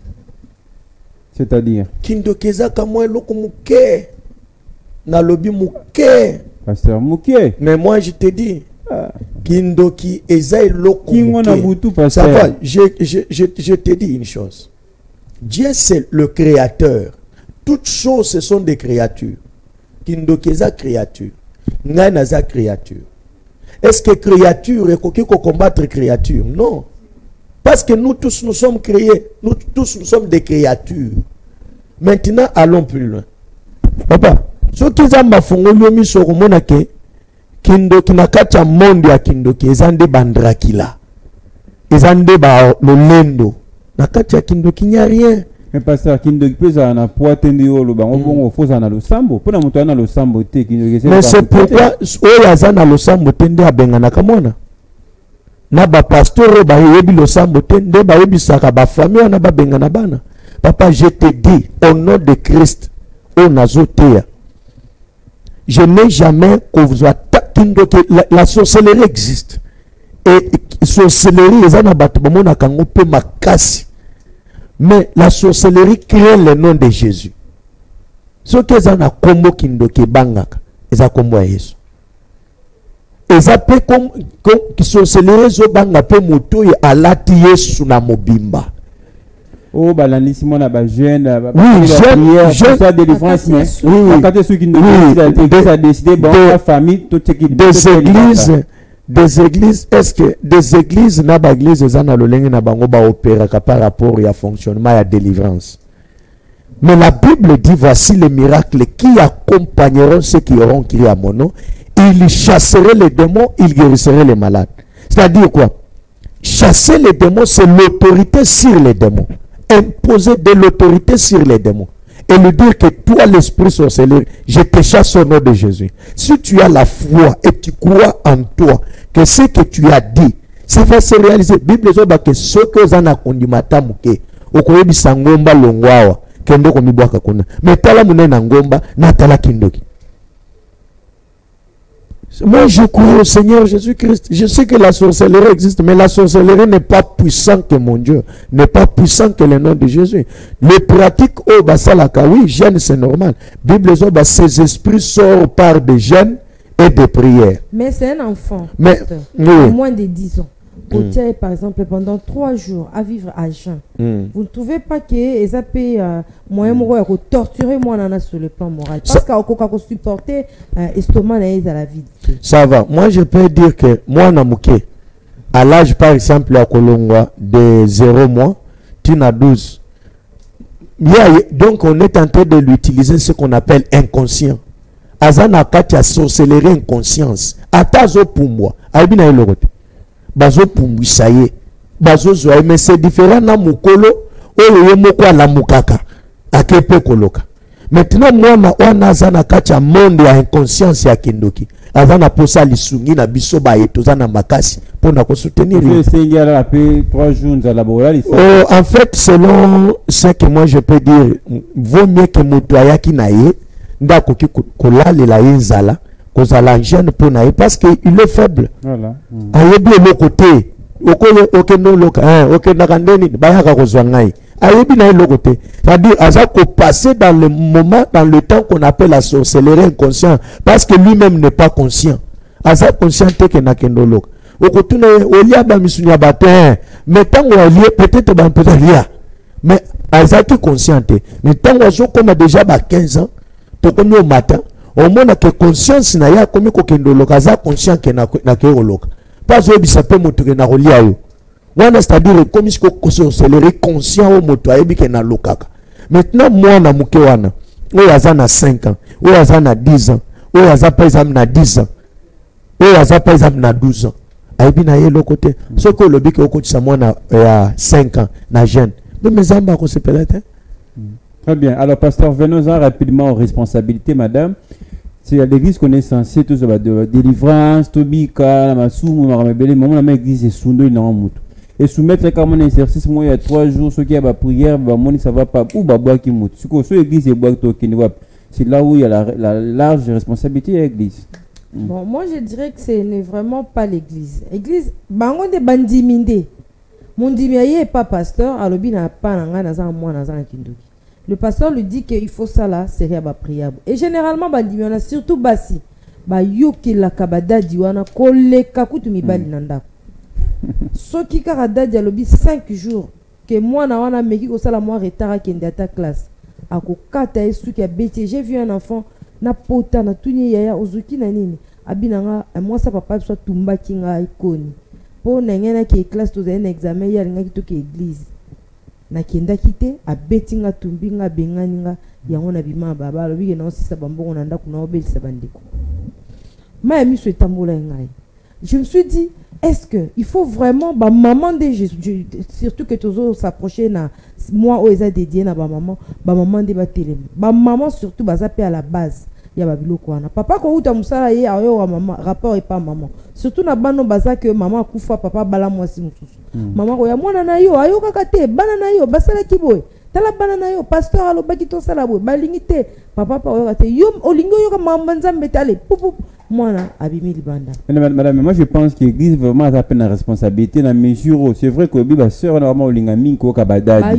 C'est-à-dire kindokeza kamwa loko muke. Na lobi muke. Pasteur Mouké. Mais moi je te dis, Kindoki Ezaï Loko. Ça va, je te dis une chose. Dieu c'est le créateur. Toutes choses ce sont des créatures. Kindoki Eza créature. Nanaza créature. Est-ce que créature est qu'on combattre créature? Non. Parce que nous tous nous sommes créés. Nous tous nous sommes des créatures. Maintenant allons plus loin. Papa. Ce qui est mafongolo miso komona ke kindoki na kati ya monde ya kindoki ezande bandrakila ezande ba lolendo na kati ya kindoki nya rien. Mais pasteur kindoki pesa na poite ndio lo bango bongo foza na losambo pona muto na losambo te kindoki. Mais c'est pourquoi oyo azana losambo te nde abengana kamona na ba pasteur ba yebi losambo te nde ba yebisaka ba famille na ba bengana bana. Papa, je te dis au nom de Christ au nazotea. Je n'ai jamais la sorcellerie existe. Et sorcellerie, les anabatomona kango pe makasi. Mais la sorcellerie crée le nom de Jésus. Ce que ça na combo kindoki bangaka, eza combo ya Yesu. Eza pe comme sorcellerie zo banga pe moto ya alati Yesu na mobimba. Oh balandisi mona ba jeune oui, jeune ça délivrance mais oui quand ceux qui nous a décidé bon la famille tout ce qui des églises est-ce que des églises na ba église za na lolenge na bango ba opéra par rapport à fonctionnement à délivrance. Mais la Bible dit voici les miracles qui accompagneront ceux qui auront crié à mon nom. Ils chasseraient les démons, ils guérisseraient les malades. C'est-à-dire quoi? Chasser les démons, c'est l'autorité sur les démons. Imposer de l'autorité sur les démons. Et lui dire que toi, l'esprit sorceleur, je te chasse au nom de Jésus. Si tu as la foi et tu crois en toi, que ce que tu as dit, ça va se réaliser. Bible dit que ce que vous avez kondimata muke, okoye bisangomba longwawa, kendo komibwaka kuna. Mais tala munena ngomba, na tala kindoki. Moi, je crois au Seigneur Jésus-Christ. Je sais que la sorcellerie existe, mais la sorcellerie n'est pas puissante que mon Dieu, n'est pas puissante que le nom de Jésus. Les pratiques au basalaka, oui, jeûne, c'est normal. Bible dit que ces esprits sortent par des jeûnes et des prières. Mais c'est un enfant, mais oui. Moins de 10 ans. Vous tirez par exemple pendant 3 jours à vivre à jeun. Vous ne trouvez pas que les AP moyen de torturer moi sur le plan moral parce qu'on supporter estomac à la vie. Ça va. Moi je peux dire que moi namuke à l'âge par exemple à Kolongwa de 0 mois, tu n'as 12. Donc on est en train de l'utiliser ce qu'on appelle inconscient. Azana katia sorcellerie inconscience. Atazo pour moi. Albina elorote. Bazo pumbwisa ye bazo zoa mais c'est différent na mukolo oyo ye moko ala mukaka akepe koloka. Maintenant moi wana azana kacha monde ya inconscience ya kindoki azana posa lisungi na biso ba etozana makasi pona ko soutenir après 3 jours à laboratoire. Oh, en fait selon ce que moi je peux dire vaut mieux que moto ayaki na ye ndako ki kolalela yenzala kozala jeune pona ye parce que il est faible. Voilà. Ayebi le côté okoye no loka OK nakandeni bayaka kozwa ngai. Ayebi na le côté. C'est-à-dire aza ko passer dans le moment dans le temps qu'on appelle la sorcellerie inconscient parce que lui-même n'est pas conscient. Aza conscient que nakendo loka. Okotuna olia ba misunya batin mais tango alie peut-être ba peut lia. Mais aza qui conscient. Mais tango azo comme déjà ba 15 ans to komi au matin au moins que conscience na ya komi ko kendo loka za conscient que na ke loka pas obi sape moto ke na rolia yo wana c'est-à-dire comme si ko sorcellerie conscient au moto ayebi ke na lokaka. Maintenant moi na muke wana o yaza na 5 ans o yaza na 10 ans o yaza par exemple na 10 ans o yaza par exemple na 12 ans ayebi na ye lokote ce que lobi ke okotisa moi na 5 ans na jeune mais mes amba ko se pelete. Très bien. Alors, pasteur, venons-en rapidement aux responsabilités, madame. C'est à l'église qu'on est censé tout ça, de délivrance, tobika, la masoum, maramebele, maman, la église est soundo, il n'a pas et soumettre comme un exercice, moi, il y a 3 jours, ceux qui ont la prière, ça va pas, ou bois qui moutent. Ce que l'église est bois qui ne voit pas. C'est là où il y a la large responsabilité à l'église. Bon, moi, je dirais que ce n'est vraiment pas l'église. L'église, bangon de bandiminde. Mon dimiaye n'est pas pasteur, alors il n'a pas un moi, kindoki. Le pasteur lui dit qu'il faut ça là, c'est rien à prière. Et généralement, on a surtout bassi. Yoki la kabada diwana kole kakutu mibali nanda. Ce qui karada dialobi 5 jours que moi na wana meki ko sala moi retard kende ta classe. Ako kata esu ki abeti. J'ai vu un enfant na pota na tuni yaya ozuki na nini. Abinanga moi ça papa soit tumba kinga ikoni. Po na ngena ki classe to un examen ya ngaki to ki église. Na kenda kite abetinga tumbinga benganinga yango na bima baba lobi ke na osisa bambongo na ndako na obelisa bandeko ma mi souhaita mola ngai. Je me suis dit est-ce que il faut vraiment ba maman de Jésus surtout que toujours s'approcher na moi o eza dédié na ba maman de ba télé ba maman surtout bazape à la base ya babiloko wana papa ko uta musala ye ayo wa maman rapport et pas maman surtout na bano baza que maman kufa papa bala mwasi mususu maman ko ya mwana na yo ayo kaka te bana na yo basala kiboy tala banana yo pasteur alobaki to sala boye balingi te papa pa oyoka te yo olingi oyoka mamba nzambe te ale pupu mwana abimi libanda. Madame, moi je pense que l'église vraiment a peine la responsabilité dans la mesure où c'est vrai que la sœur est vraiment olinga minko ka badad.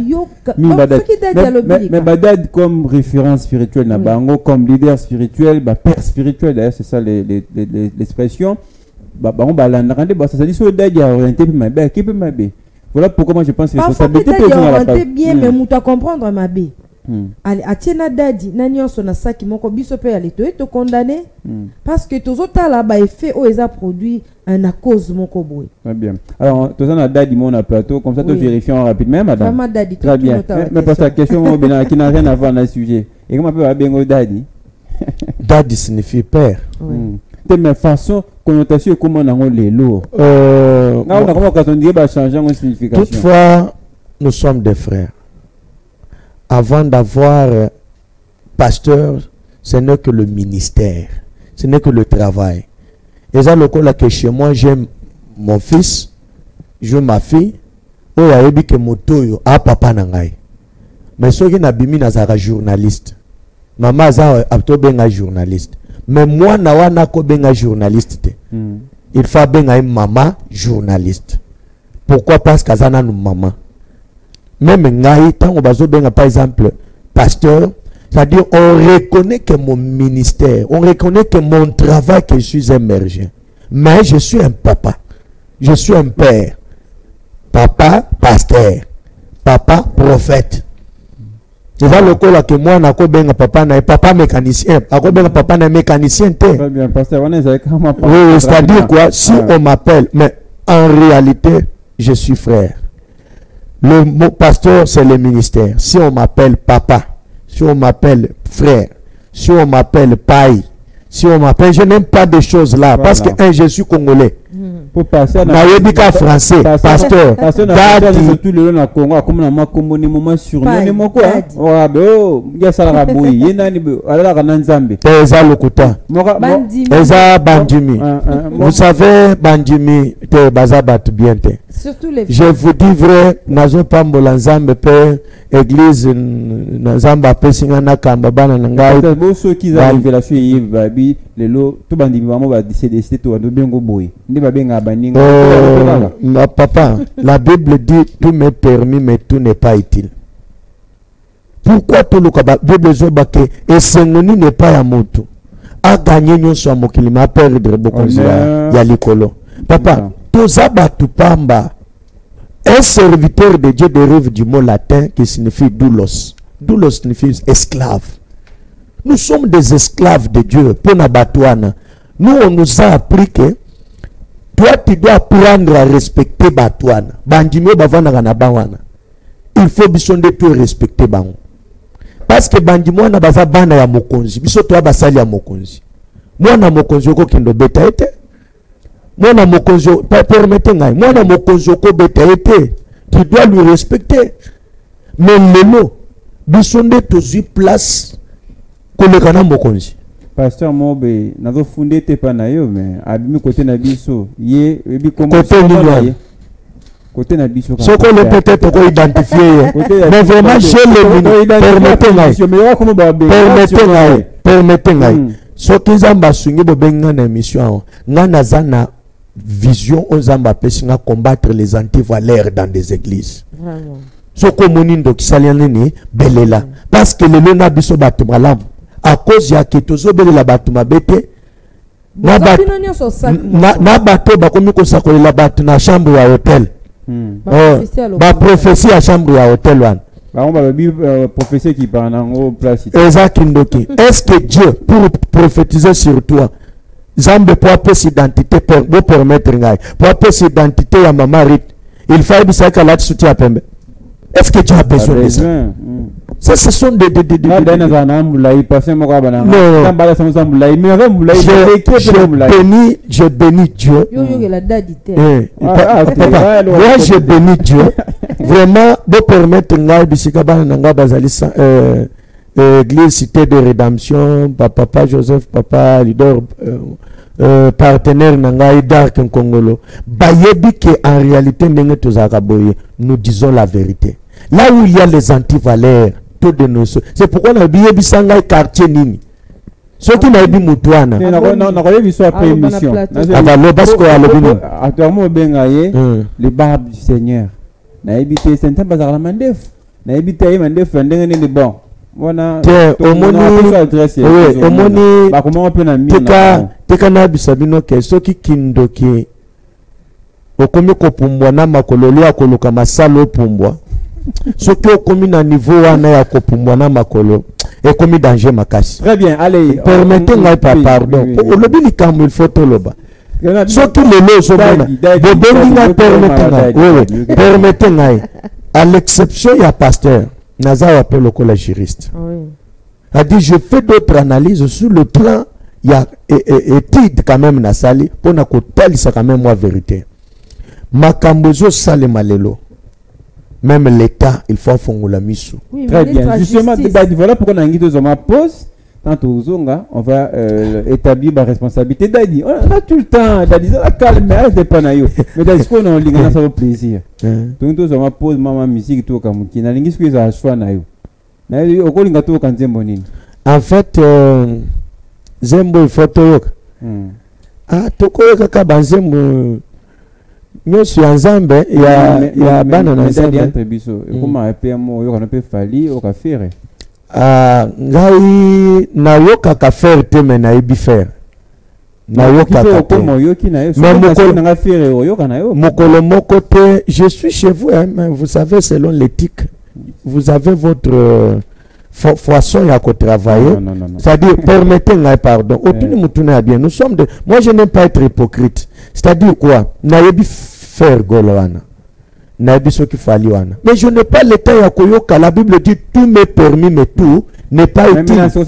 Mais badad comme référence spirituelle na bango, comme leader spirituel, père spirituel d'ailleurs c'est ça l'expression. On balanda quand ça ça dit so dad ya orienté ma bé qui peut ma bé. Voilà pourquoi moi je pense que responsabilité peut orienté bien mais muta comprendre ma bé. Allez, atiena dadi nani on sona saki moko biso pe ale to condamné parce que tous autres là ba effet o eza produit un à cause moko boy. Très bien. Alors tous on a dadi mon plateau comme ça tu vérifions rapidement madame. Vraiment dadi. Très bien. Mais parce que la question qui n'a rien à voir dans le sujet. Et comment peut bengo dadi? Dadi signifie père. De même façon connotation comment on les lourds. On a comment quand on dit bah changer en signification. Toutefois nous sommes des frères. Avant d'avoir pasteur, ce n'est que le ministère, ce n'est que le travail. Et ça, le cas que chez moi, j'aime mon fils, je ma fille, ou ya ebi que motoyo a papa nangai. Mais ceux qui n'abimi nazara journaliste, maman za abto benga journaliste. Mais moi na wana ko benga journaliste. Il faut benga maman journaliste. Pourquoi? Parce qu'azana nous maman. Même ngai tant on bazo benga par exemple pasteur, c'est-à-dire on reconnaît que mon ministère, on reconnaît que mon travail que je suis émergent. Mais je suis un papa, je suis un père. Papa pasteur, papa prophète. C'est ça le cas que moi nako benga papa na papa mécanicien, ako benga papa na mécanicien te. Très bien pasteur, on est comment? Oui, c'est-à-dire quoi? Si on m'appelle, mais en réalité, je suis frère. Le mot pasteur, c'est le ministère. Si on m'appelle papa, si on m'appelle frère, si on m'appelle paille, si on m'appelle, je n'aime pas des choses là. Voilà. Parce que je suis congolais. Pour passer à la français, pasteur. Surtout le long Congo, comme on a communiqué moment sur nous, quoi. Oh, ben, il y a ça la bouille. Il y a la Nzambe. Eza lokuta. Eza bandimi. Vous savez, bandimi, te bazabat bien te. Surtout les. Je vous dis vrai, nazo pambola Nzambe pe église Nzamba pe singana kamba bana ngai. Bon ceux qui arrivent là sur Babi, les lots, tout bandimi vraiment va décider tout de bien go boy. Ndi ba benga baninga. Ma papa, la Bible dit tout m'est permis mais tout n'est pas utile. Pourquoi tout le kaba Bible zobake et sengoni n'est pas ya moto. A gagner nyonso a mokili ma perdre beaucoup ya likolo. Papa, tozaba tupamba. Un serviteur de Dieu dérive du mot latin qui signifie doulos. Doulos signifie esclave. Nous sommes des esclaves de Dieu. Pour Nabatouana. Nous, on nous a appris que toi, tu dois apprendre à respecter Batouana. Bandimio Bavana Nabawana. Il faut bisonde tout respecter Bango. Parce que Bandimio na baza bana ya mokonzi. Biso toi basali ya mokonzi. Moi na mokonzi oko kendo beta ete. Moi na mokonzi permettez ngai. Moi na mokonzi oko beta ete. Tu dois lui respecter. Mais lelo bisonde tozi place kolekana mokonzi. Pasteur Mobe, nazo fondé te pa na yo mais abimi côté na biso ye ebi comment côté na biso ce qu'on le peut-être qu'on identifier mais vraiment j'ai le permettez-moi ce que Zamba sungi bo benga na émission ngana zana vision aux Zamba pesinga combattre les antivaleurs dans des églises vraiment ce que monindo kisalianini belela parce que le lona biso batu malamu à cause ya ketozo bele la batu mabete na bato bakomi kosakola la batu na chambre ya hôtel ba prophétie à chambre ya hôtel wan ba on ba prophétie qui parle en place exactement. Est-ce que Dieu pour prophétiser sur toi Zambe pour appeler cette identité pour permettre ngai pour appeler cette identité ya maman Rit il faut que ça la soutien à pembe. Est-ce que tu as besoin de ça? Ça, ce sont des... Je bénis Dieu. Moi, je bénis Dieu. Vraiment, de permettre Église Cité de Rédemption, Papa Joseph, Papa leader, partenaire Nangai Dark Kongolo. Bayebi que en réalité, nous disons la vérité. Là où il y a les antivaleurs, tout de nos... C'est pourquoi on a bien bisanga quartier nini. Ceux qui n'ont pas moutouana. On a vu ça après émission. Parce que actuellement, les barbes du Seigneur. Na évité c'est un bazar la mandef. Na évité mandef ndenge ni bon. Voilà. Au moni. Ba comment on peut na mi. Teka na bisabino ke soki kindoki. Okomi ko pumbwa na makolo lwa koloka masalo pumbwa. Soki okomi na niveau wana ya ko pumbwa na makolo ekomi danger makasi. Très bien, allez. Permettez-moi pardon. Olobi likambo il faut toloba. Surtout les lots, permettez-moi, à l'exception, il y a pasteur, Naza appelle le collège juriste. A dit, je fais d'autres analyses sur le plan, il y a études quand même, Nasali, pour na kotel, c'est quand même moi vérité. Makambozo sale malelo. Même l'État, il faut faire la mission. Très bien. Justement, voilà pourquoi on a dit ma pause. On va établir ma responsabilité. Dadi, on a tout le temps. Dadi, ça calme, mais c'est pas naïf. Mais dadi, ce qu'on a en ça vaut plaisir. Donc, on va poser maman musique tout comme qui n'a rien ce que ça soit naïf. Naïf, au col tout quand c'est bon. En fait, Zembo photo. Ah, toko kaka Zembo. Nous sommes ensemble. Il y a banana ensemble. Entre biso. Comment un PMO, on a peut fali, on a faire. Ngai na yoka ka faire te me na ibi faire na yoka ka te mokolo moko te je suis chez vous hein, mais vous savez selon l'éthique vous avez votre façon à travailler c'est-à-dire permettez-moi pardon otuni mutuna bien nous sommes de moi je n'aime pas être hypocrite c'est-à-dire quoi na yebi faire golwana. Mais je n'ai pas le temps à koyoka. La Bible dit tout m'est permis, mais tout n'est pas utile. Ce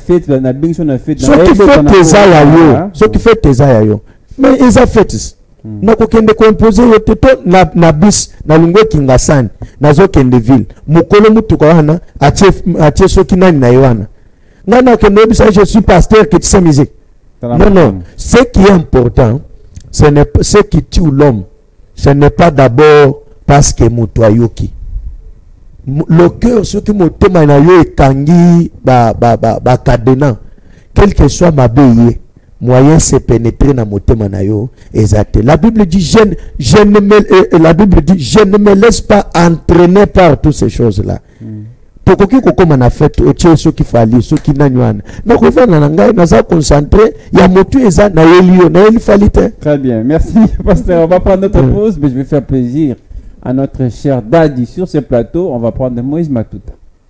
qui fait tes aïeux. Mais ils ont fait. Na kokende ko imposer yoteto na bis na lungwe kingasani na zo kende ville mukolo mutu ko wana atie soki nani na yoana ngana kende bisa je suis pasteur qui te musique. Non, ce qui est important ce n'est pas ce qui tue l'homme, ce n'est pas d'abord parce que mutoyoki le cœur ce qui motema na yo ekangi ba cadena quel que soit ma béye moyen se pénétrer dans motema na yo exact. La Bible dit je ne me laisse pas entraîner par toutes ces choses là. Tokoki kokoma na fête otie so ki fali so ki nanywana na ko vana na ngai na za concentrer ya motu eza na elio na eli falite. Très bien, merci pasteur. On va prendre notre pause, mais je vais faire plaisir à notre cher Dadi sur ce plateau. On va prendre Moïse Matuta.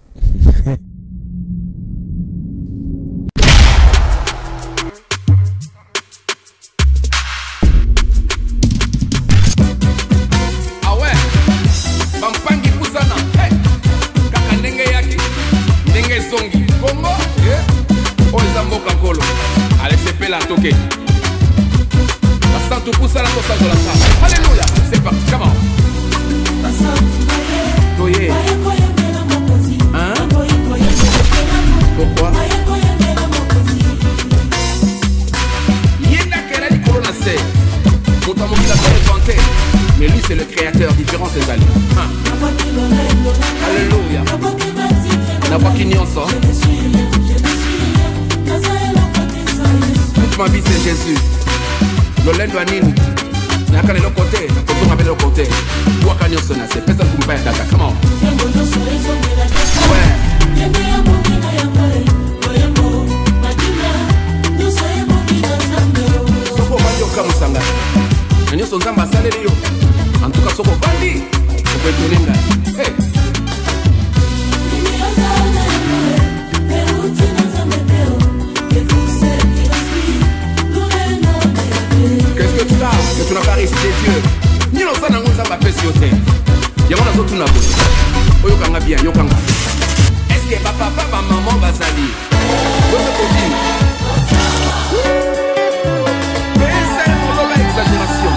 Ah ouais, Bampangi Kusana, hey, kaka ndenge yaki, ndenge songi, Congo, yeah, Oizambo Kakolo, allez c'est la toke. Santo Kusana to Santo la Sa. Alléluia, c'est parti, come on. Toye. Hein? Pourquoi? Yenda Kerali Corona c'est. Moutamoki l'a inventé. Mais lui c'est le créateur, différent c'est Ali. Alléluia. N'a pas qu'il n'y en sort. Toute ma vie c'est Jésus. Lolendo anini. Nakane lo côté, on appelle le côté. Wakanyo sona, c'est personne qui me paye data. Come on. Ouais. Soko bandio kamusanga. Nanyo sonzamba saleli yo. En tout cas soko bandi. Soko etuninga. Hey. Qu'est-ce que tu as? Que tu n'as pas récité Dieu. Ni l'on s'en a un samba fait sur terre. Y'a mon azot tout n'a pas. Oyokanga bien, yokanga. Est-ce que papa, maman va salir? Votre copine. Mais c'est pour l'exagération.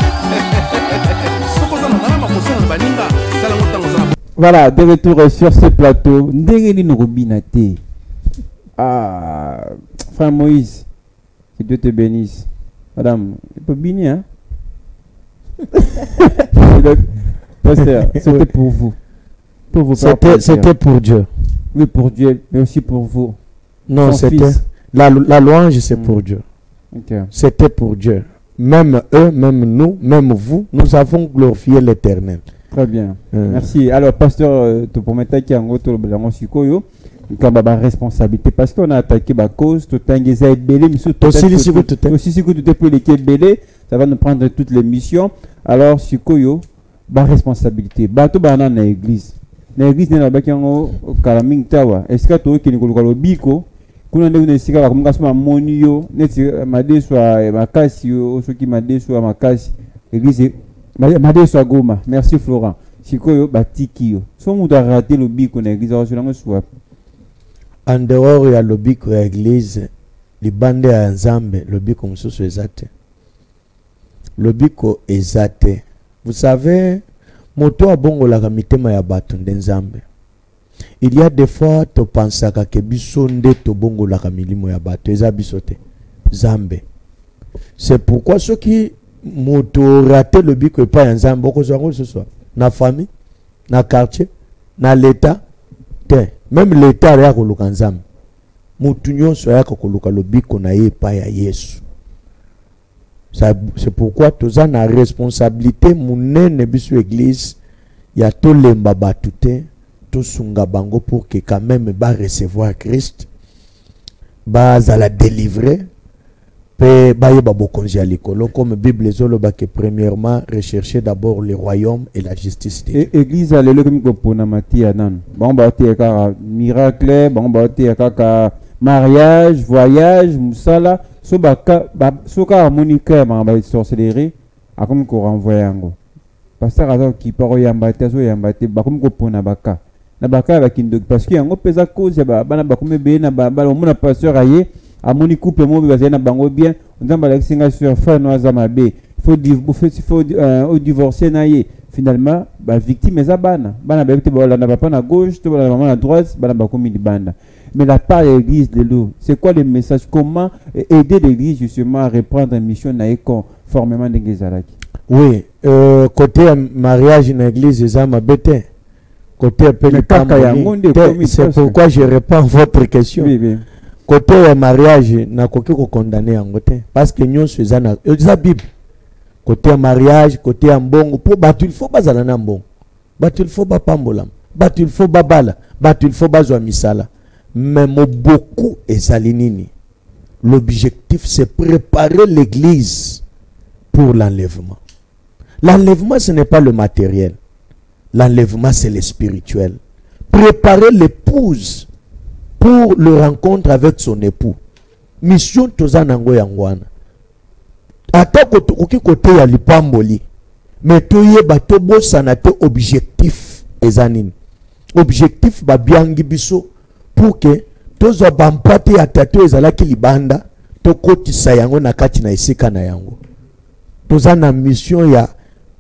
Voilà, de retour sur ce plateau. Ndengeni Nurubinate. Ah, frère Moïse, que Dieu te bénisse. Madame, il peut bénir, hein? Pasteur, c'était pour vous. Pour vous C'était pour Dieu. Oui, pour Dieu, mais aussi pour vous. Non, c'était la louange, c'est pour Dieu. Okay. C'était pour Dieu. Même eux, même nous, même vous, nous avons glorifié l'Éternel. Très bien. Merci. Alors, pasteur, tu peux mettre qui en gros quand la responsabilité parce qu'on a attaqué la cause, tout un gazette belé, mais aussi si tu peux les belé, ça va nous prendre toutes les missions. Alors, Sikoyo, la responsabilité. Bato bana na église. Na église na ba kiango kalaming tawa. Est-ce que tu qui nous le biko? Kuna nde unesika la kumanga sema monio, neti madeswa makasi ceux qui madeswa makasi. Église madeswa Goma. Merci Florent. Sikoyo batikio. So mu da rater le biko na église sur la soit. En dehors il y a le biko à l'église, les bandes à Nzambe, le biko mususu ezate. Le biko ezate. Vous savez, moto abongo la mitema ya batu Nzambe. Il y a des fois tu penses que biso nde to bongo la milimo ya batu eza bisote Zambe. C'est pourquoi ceux qui moto raté le biko pas en Nzambe boko zongo ce soir na famille, na quartier, na l'état, même l'état ya ko luka Nzambe. Mutu nyonso ya ko luka le biko na ye pa ya Yesu. C'est pourquoi tous en a responsabilité munene biso église ya to lemba batute to sunga bango pour que quand même ba recevoir Christ ba za la délivrer pe ba yeba bokonzi alikolo comme Bible zoloba que premièrement rechercher d'abord le royaume et la justice de Dieu. Église alelo comme ko pona matia nan bon ba te ka miracle bon ba te ka mariage voyage musala so baka so ka harmonica ma ba sorcellerie a comme ko renvoyer yango pasteur azo ki paro yamba te so yamba te ba comme ko pona baka na baka ba kindo parce que yango pesa cause ba bana ba comme be na ba ba mona pasteur aye a moni couple mo ba na bango bien nzamba la singa sur fa no azama be faut divorcer na ye finalement ba victime za bana ba te ba na papa na gauche to ba na droite bana ba comme di banda. Mais la part de l'église de l'eau, c'est quoi le message? Comment aider l'église justement à reprendre une mission conformément de l'église? Oui, côté mariage dans l'église, c'est ma bête. Côté c'est pourquoi je réponds à votre question. Oui, oui. Côté mariage, na koki ko condamné en côté parce que nous sommes la Bible. Côté mariage, côté ambongo, pour battre il faut bazala na mbongo. Battre il faut ba pambola. Battre il faut babala. Battre il faut bazwa misala. Mais beaucoup est alinini. L'objectif c'est préparer l'église pour l'enlèvement. L'enlèvement ce n'est pas le matériel. L'enlèvement c'est le spirituel. Préparer l'épouse pour le rencontre avec son époux. Mission tozanango yangwana. Ata côté ya lipamboli. Mais toye bato bosanate objectif ezanini. Objectif ba biangi biso pour que tous les bampate ya tato ezalaki libanda to kotisa yango na kati na esika na yango. Toza na mission ya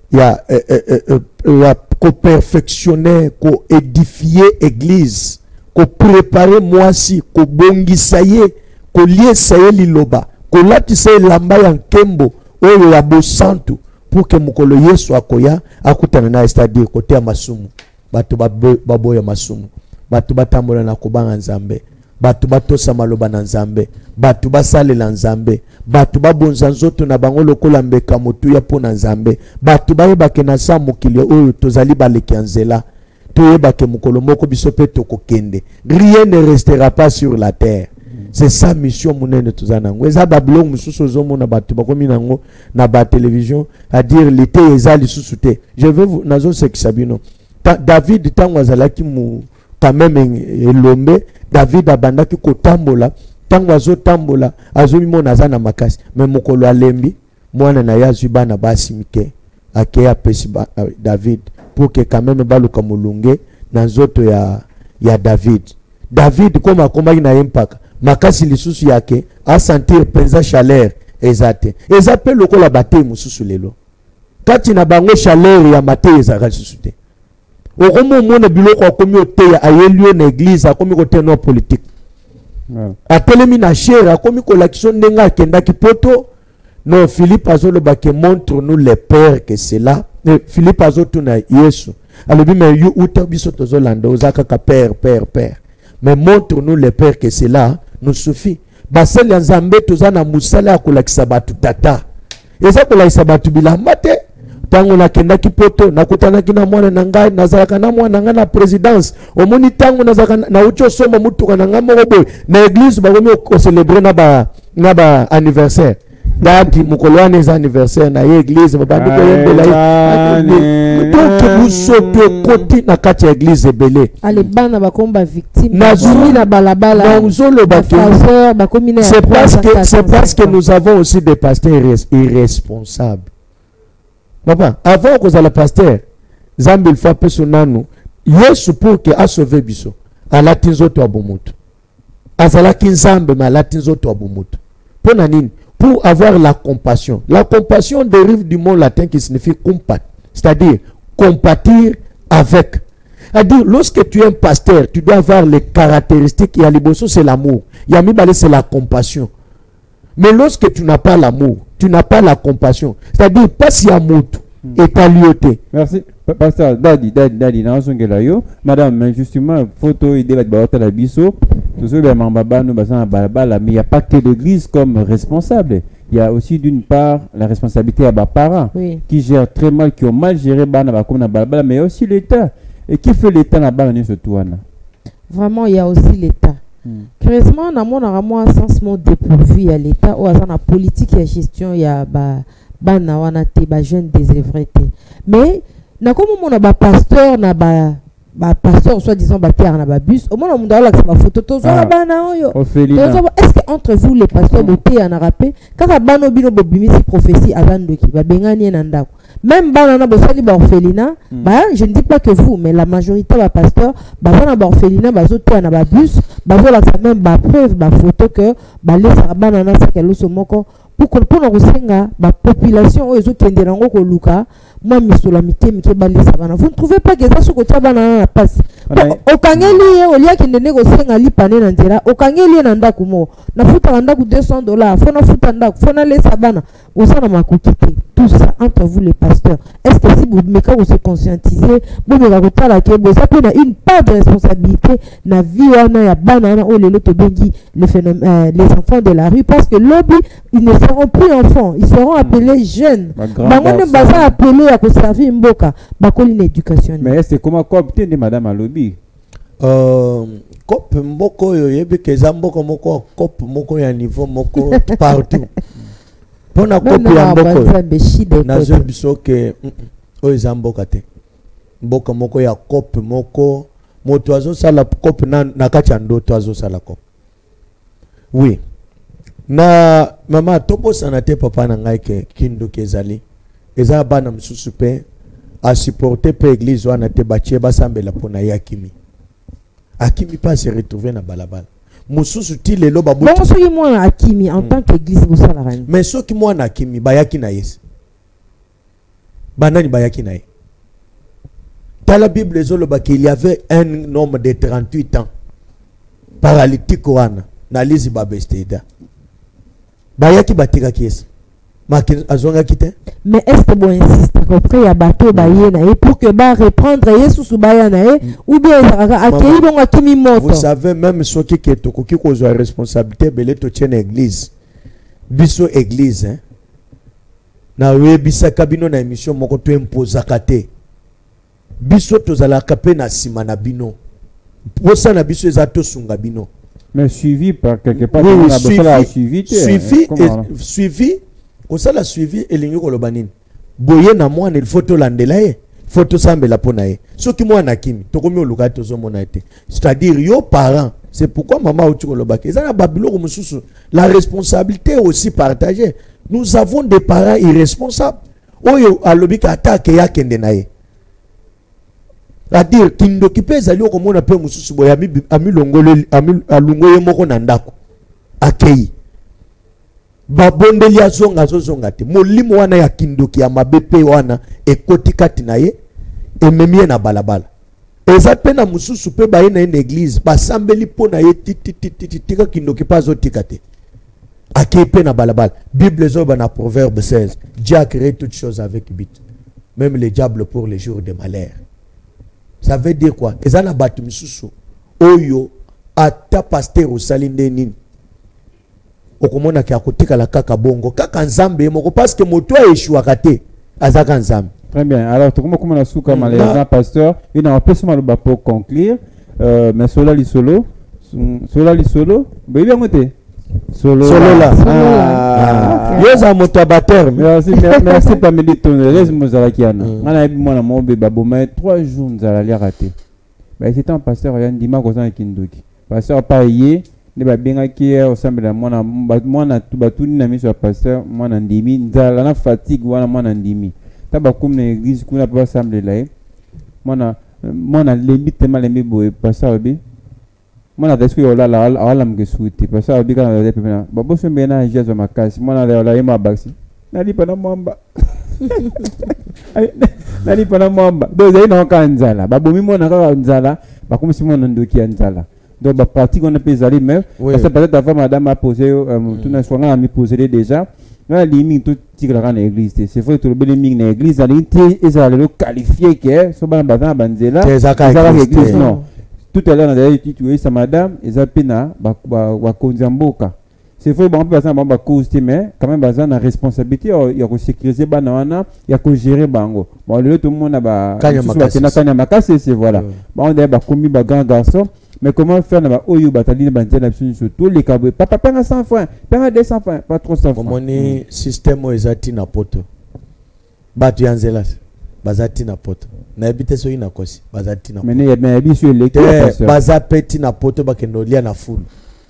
ko perfectionner, ko édifier église, ko préparer moisi, ko bongisa ye, ko liesa ye liloba, ko latisa ye lamba ya nkembo oyo ya bosantu pour que mukolo Yesu akoya akutana na c'est-à-dire côté ya masumu. Bato baboya masumu. Batu batambola na kubanga Nzambe, batu batosa maloba na Nzambe, batu basalela Nzambe, batu babonza nzoto na bango lokola mbeka motu ya pona Nzambe, batu bayebake na sa mokili oyo tozali baleki ya nzela, toyebake mokolo moko biso pe tokokende. Rien ne restera pas sur la terre. C'est sa mission munene tozanango. Eza bablo mususu zomona batu bakomi nango na ba télévision à dire l'été ezali susute. Je veux vous nazo sekisabino. David tangwazalaki mu quand même elombe David abandaki kotambola tango azotambola azomimona aza na makasi mais mokolo alembi mwana na yazu bana basimike akeya pesi David pour que quand même baluka mulunge na nzoto ya David comme akombaki na impact makasi lisusu yake a sentir penza chaleur ezate ezape lokola bate mususu lelo kati na bango chaleur ya mate ezaka lisusu te. Au moment où biloko akomi oteya ayelieu na église akomi kote no politique. Atelemi na chere akomi ko l'action ndenga kenda ki poto no Philippe azoloba ke montre nous les pères que c'est là Philippe azotuna Yesu. Alors mais you uta biso tozolanda ozaka ka père. Mais montre-nous le père que cela nous suffit. Basel ya Nzambe tozana musala ya kolakisa batu tata. Eza kolakisa batu bilamba te. Tango nakendaki poto nakutanaki na mwana na ngai nazalaka na mwana nga na présidence omoni tango nazalaka na ucho soma mutuka na nga moko boy na église bakomi ko célébrer na ba anniversaire dati mukolo wana eza anniversaire na église babandi ko yembela donc busoto koti na kati ya église ebele ale bana bakomba victime na zumi na balabala nzolo bakomi na c'est parce que nous avons aussi des pasteurs irresponsables. Papa, avant que le pasteur, Zambil Fape Sonanu, Yesu pour que a sauvé Biso, à la tinzo to abumutu. Azala kinzambe ma la tinzo to abumutu. Pour avoir la compassion. La compassion dérive du mot latin qui signifie compat, c'est-à-dire compatir avec. C'est-à-dire, lorsque tu es un pasteur, tu dois avoir les caractéristiques. Il y a les bossos, c'est l'amour. Il y a Mibale, c'est la compassion. Mais lorsque tu n'as pas l'amour, tu n'as pas la compassion. C'est-à-dire, pas si amour et ta lieuté. Merci. Pasteur, Dadi, madame, mais justement, photo idée la la biso, tout ce que Mambaba nous basons à Balabala, mais il n'y a pas que l'église comme responsable. Il y a aussi d'une part la responsabilité à mes parents qui gèrent très mal, qui ont mal géré Bana comme na Balabala, mais aussi l'État. Et qui fait l'État na Balabala ce tourna? Vraiment, il y a aussi l'État. Curieusement, on a un sens dépourvu à l'État ou à la politique et gestion, il y a bana wana te ba jeune désœuvré. Mais na comme on a pasteur na ba pasteur soit disant ba terre na ba bus au moins on doit la photo to zo bana oyo. Est-ce que entre vous les pasteurs boté na rapé kaka bano bino bobimisi prophétie avandoki ba bengani na ndako même bana na bosali ba orphelinat je ne dis pas que vous mais la majorité ba pasteur ba na ba orphelinat ba zo na ba bus ba zo la même ba preuve ba photo que ba lesa bana na sakelo somoko pour que la population oyo ezokende nango koluka moi misola mike balesa bana. Vous ne trouvez pas que ça se kotia bana na passe okangeli olia kende nego senga lipane na nzela okangeli na ndako mo na futa ndako $200 fona futa ndako fona lesa bana osana makokite. Tout ça entre vous les pasteurs, est-ce que si vous me se conscientiser vous me rakotala ke bo ça peut na une part de responsabilité na vie wana ya bana na o lelo to bengi le phénomène les enfants de la rue parce que lobby ils ne seront plus enfants, ils seront appelés jeunes. Bango ne baza appelés à servir mboka bakoli na éducation. Mais est-ce que comment coopter de madame à lobby cop mboko yo yebi ke zamboko moko cop moko ya niveau moko partout. Pona copie ya mboko na zo biso ke o ezamboka te mboka moko ya cop moko moto azo sala cop na kati ya ndoto azo sala cop. Oui. Na mama topo sana te papa na ngai ke kindo kezali eza bana msusu pe a supporter pe église wana te batie basambela pona yakimi akimi pas se retrouver na balabala mususu ti lelo babuti bon soki mwana akimi en tant qu'église bosala rani mais soki mwana akimi bayaki na Yesu banani bayaki na ye dans la Bible ezoloba qu'il y avait un homme de 38 ans paralytique wana na lizi babesteda bayaki batika Yesu azonga kite. Mais est-ce que bon insiste après ya bateau bayena et pour que ba reprendre Yesu subayana ou bien akei bonga kimi moto. Vous savez même ce qui est tokoki kozwa responsabilité belé to tienne église biso église hein na webisa kabino na émission moko to impozaka te biso tozala kapé na sima na bino posa na biso ezato sunga bino mais suivi par quelque part suivi on l'a suivi et l'ingé kolobanine boye na moi ne photo landela photo sambela pona ye soki mwana kimi tokomi oluka tozo mona ete c'est-à-dire yo parents c'est pourquoi maman uti kolobaki ezana babilo ko mususu la responsabilité est aussi partagée. Nous avons des parents irresponsables oyo alobika attaque ya kende na ye c'est-à-dire kindo kipe zali ko mona pe mususu boya ami longole ami alungoye moko na ndako akei babondeli azonga zozonga te molimo wana ya kindoki ya mabepe wana ekoti kati na ye ememie na balabala eza pe na mususu pe baye na une église basambeli po na ye tika kindoki pa zotika te ake pe na balabala. Bible zoba na Proverbe 16 Dieu a créé toutes choses avec but. même le diable pour les jours de malheur. Ça veut dire quoi? Ezana batu misusu oyo ata pasteur osalinde nini okomona ki akotika la kaka bongo kaka nzambe moko parce que moto a échoué kate azaka nzambe. Très bien. Alors tout comme on a sous comme les pasteur, il n'a pas seulement le bas pour conclure, mais cela li solo, bien monté. Solo là. Yoza motabater. Merci pas me dire ton laisse mozalakiana. On a eu mon mon bébé mais 3 jours nous allons rater. Mais c'était un pasteur rien dima ko san kindoki. Pasteur pas yé ne ba benga ki au semble la mona tout na mi sur pasteur mona ndimi nzala na fatigue wana mona ndimi. Taba comme na église kuna pas semble là. Mona lembi tema lembi boy pasteur bi. Mona desko yola la ala mgesuti pasteur bi kana de pena. Babo sembe na jezo makasi mona la yema baxi. Nali pana mwamba. Nali pana mwamba. Doza ina kanzala. Babo mi mona ka nzala, ba comme si mona ndoki nzala. Donc la pratique on a pu aller mais parce que peut-être avant madame a posé tout na soin a mis posé déjà la limite tout tigre dans l'église c'est vrai tout le bien limite dans l'église ali et ça le qualifier que so ba bazana banzela ça l'église non tout à l'heure on a dit tu ça madame et pena ba konzamboka c'est vrai bon bazana ba cause mais quand même bazana responsabilité il y a sécuriser bana wana il y a gérer bango bon le tout le monde ba kanya makasi c'est voilà bon on a ba commis ba grand garçon. Mais comment faire dans Oyo Batali Banzela sur tous les câbles? Papa paye 100 francs, paye 200 francs, pas 300 francs. Mon système ezati na poto. Batu yanzela. Bazati na poto. Na habite so ina kosi. Bazati na poto. Mais habite l'électeur. Bazapeti na poto bakendo lia na fulu.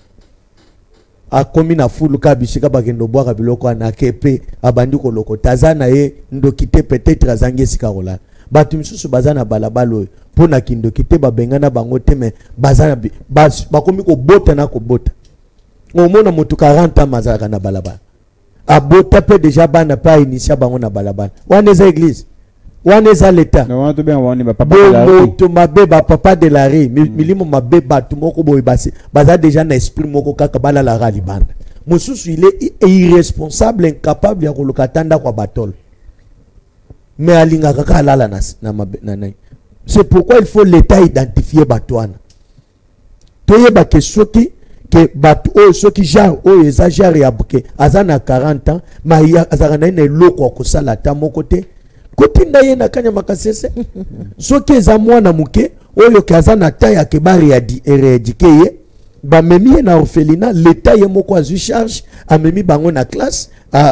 A komi na fulu ka bishika bakendo boaka biloko na kepe abandi ko loko tazana ye ndokite peut-être azangi sikarola. Batu misusu bazana balabalo pona kindo kite babengana bango te me bazana bakomi ko bota na ko bota omona motu 40 ans mazaka na balabala abota pe déjà bana pa initia bango na balabala wana eza église wana eza l'état non to bien wana ba papa de la rue moto mabe ba papa de la rue milimo mabe batu moko boy basi baza déjà na esprit moko kaka bala la rali banda mususu il est irresponsable incapable ya koluka tanda kwa batol mais alinga kaka lala na c'est pourquoi il faut l'état identifier batouana. Toyeba ke soki ke batu o soki jar o exagère ya buke azana 40 ans ma ya azana na loko ko sala ta mokote kotinda ye na kanya makasese soki eza mwana muke oyo ke azana ta ya ke bari ya di eredike ye ba memi na orphelinat l'état ye moko azu charge amemi bango na classe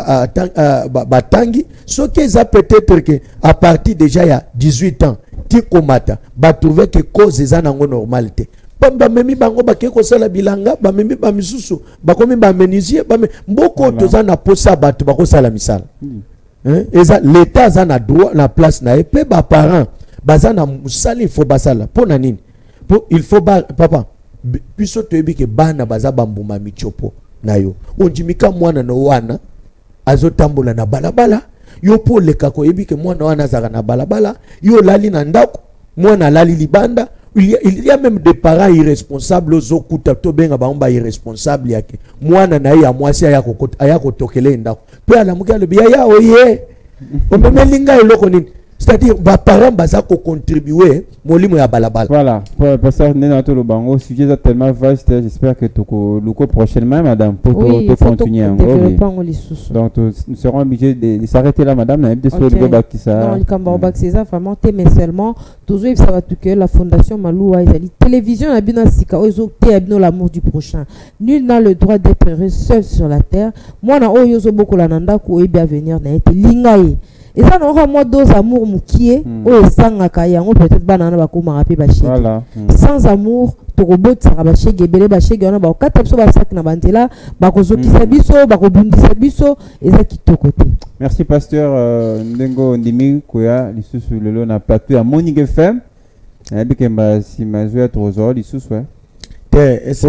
batangi soki eza peut-être que à partir déjà ya 18 ans tikomata ba trouver que cause eza nango normalité ba memi bango ba ke ko sala bilanga ba memi ba misusu ba komi ba menisier ba mboko toza na posa batu ba ko sala misala eza l'état za na droit na place na epé ba parents baza na musali il faut basala pona nini il faut papa biso toyebi ke bana baza bambuma michopo na yo onjimika mwana no wana azotambola na balabala yo po leka ko yebi ke mwana wana zaka na balabala yo lali na ndako mwana lali libanda il y a même des parents irresponsables ozokuta to benga ba irresponsable yake mwana na ya mwasi aya ko tokele ndako pe ala mugalo biya ya oye omemelinga eloko nini c'est-à-dire ba parents baza ko contribuer molimo ya balabala voilà pour ça nena to le bango sujet est tellement vaste j'espère que toko luko prochainement madame pour continuer donc nous serons obligés de s'arrêter là madame na de sur le bac qui ça non le cambo bac c'est ça vraiment mais seulement toujours ça va tout que la fondation Malouwa ezali télévision na bino sika ozo te abino l'amour du prochain nul n'a le droit d'être seul sur la terre moi na oyo zo bokola na ndako e bien venir na été lingaye. Et ça, on a moins dose amour moukié, ou sans kayango peut-être banana ba kuma rapé ba chégue. Sans amour, to robot ça ba chégue, belé ba chégue, on a ba quatre so ba sac na bantela, ba kozo ki sabiso, ba ko bundi sabiso, et ça qui to côté. Merci pasteur Ndengo Ndimi Koya, lisusu lelo na plateau à Monique FM. Et bien que ma si ma joie trésor lisusu ouais. Et c'est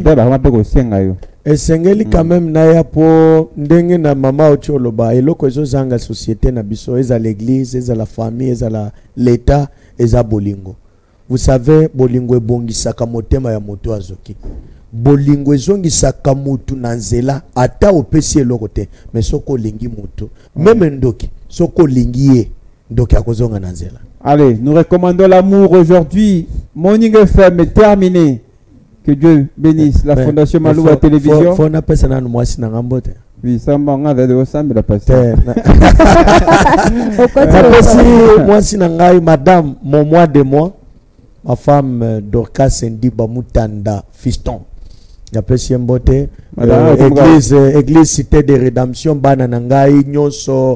esengeli quand même na ya po ndenge na mama ocholoba eloko ezozanga société na biso eza l'église eza la famille eza l'état eza bolingo. Vous savez bolingo ebongisaka motema ya moto azoki bolingo ezongisaka mutu na nzela ata opesi eloko te mais soko lingi moto même ndoki soko lingi ye donc ya kozonga na nzela. Allez, nous recommandons l'amour aujourd'hui. Morning FM est terminé. Que Dieu bénisse la Fondation Malou à télévision. Faut na pesa na mwasi na ngambote. Oui, ça m'a engagé au samedi la passée. Mwasi na ngai madame mon mois de mois. Ma femme Dorcas Ndiba Mutanda fiston. J'apprécie mbote. Église Cité de Rédemption bana na ngai nyonso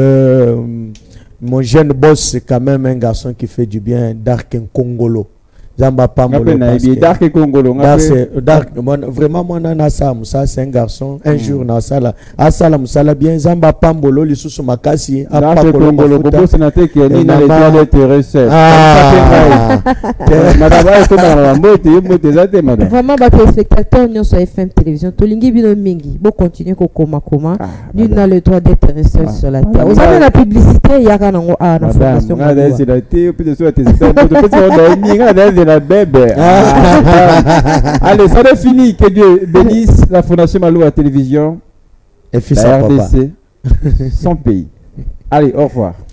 mon jeune boss c'est quand même un garçon qui fait du bien, Dark Kongolo. Zamba Pambolo. Dark Kongolo. Vraiment, moi, ça c'est un garçon. Un jour, na sala. Asala musala bien. Zamba Pambolo, les sous makasi. Dark Kongolo. Bobo sénateur qui est né dans les toilettes terrestres. Vraiment, les téléspectateurs, nous sur FM Télévision. Tolingi bino mingi. Bon, continuer ko koma. Nous dans le droit d'être restés sur la terre. Vous avez la publicité, il y a un information. La bébé. Allez, ça est fini. Que Dieu bénisse la Fondation Malou à télévision. Et fils la RDC, son pays. Allez, au revoir.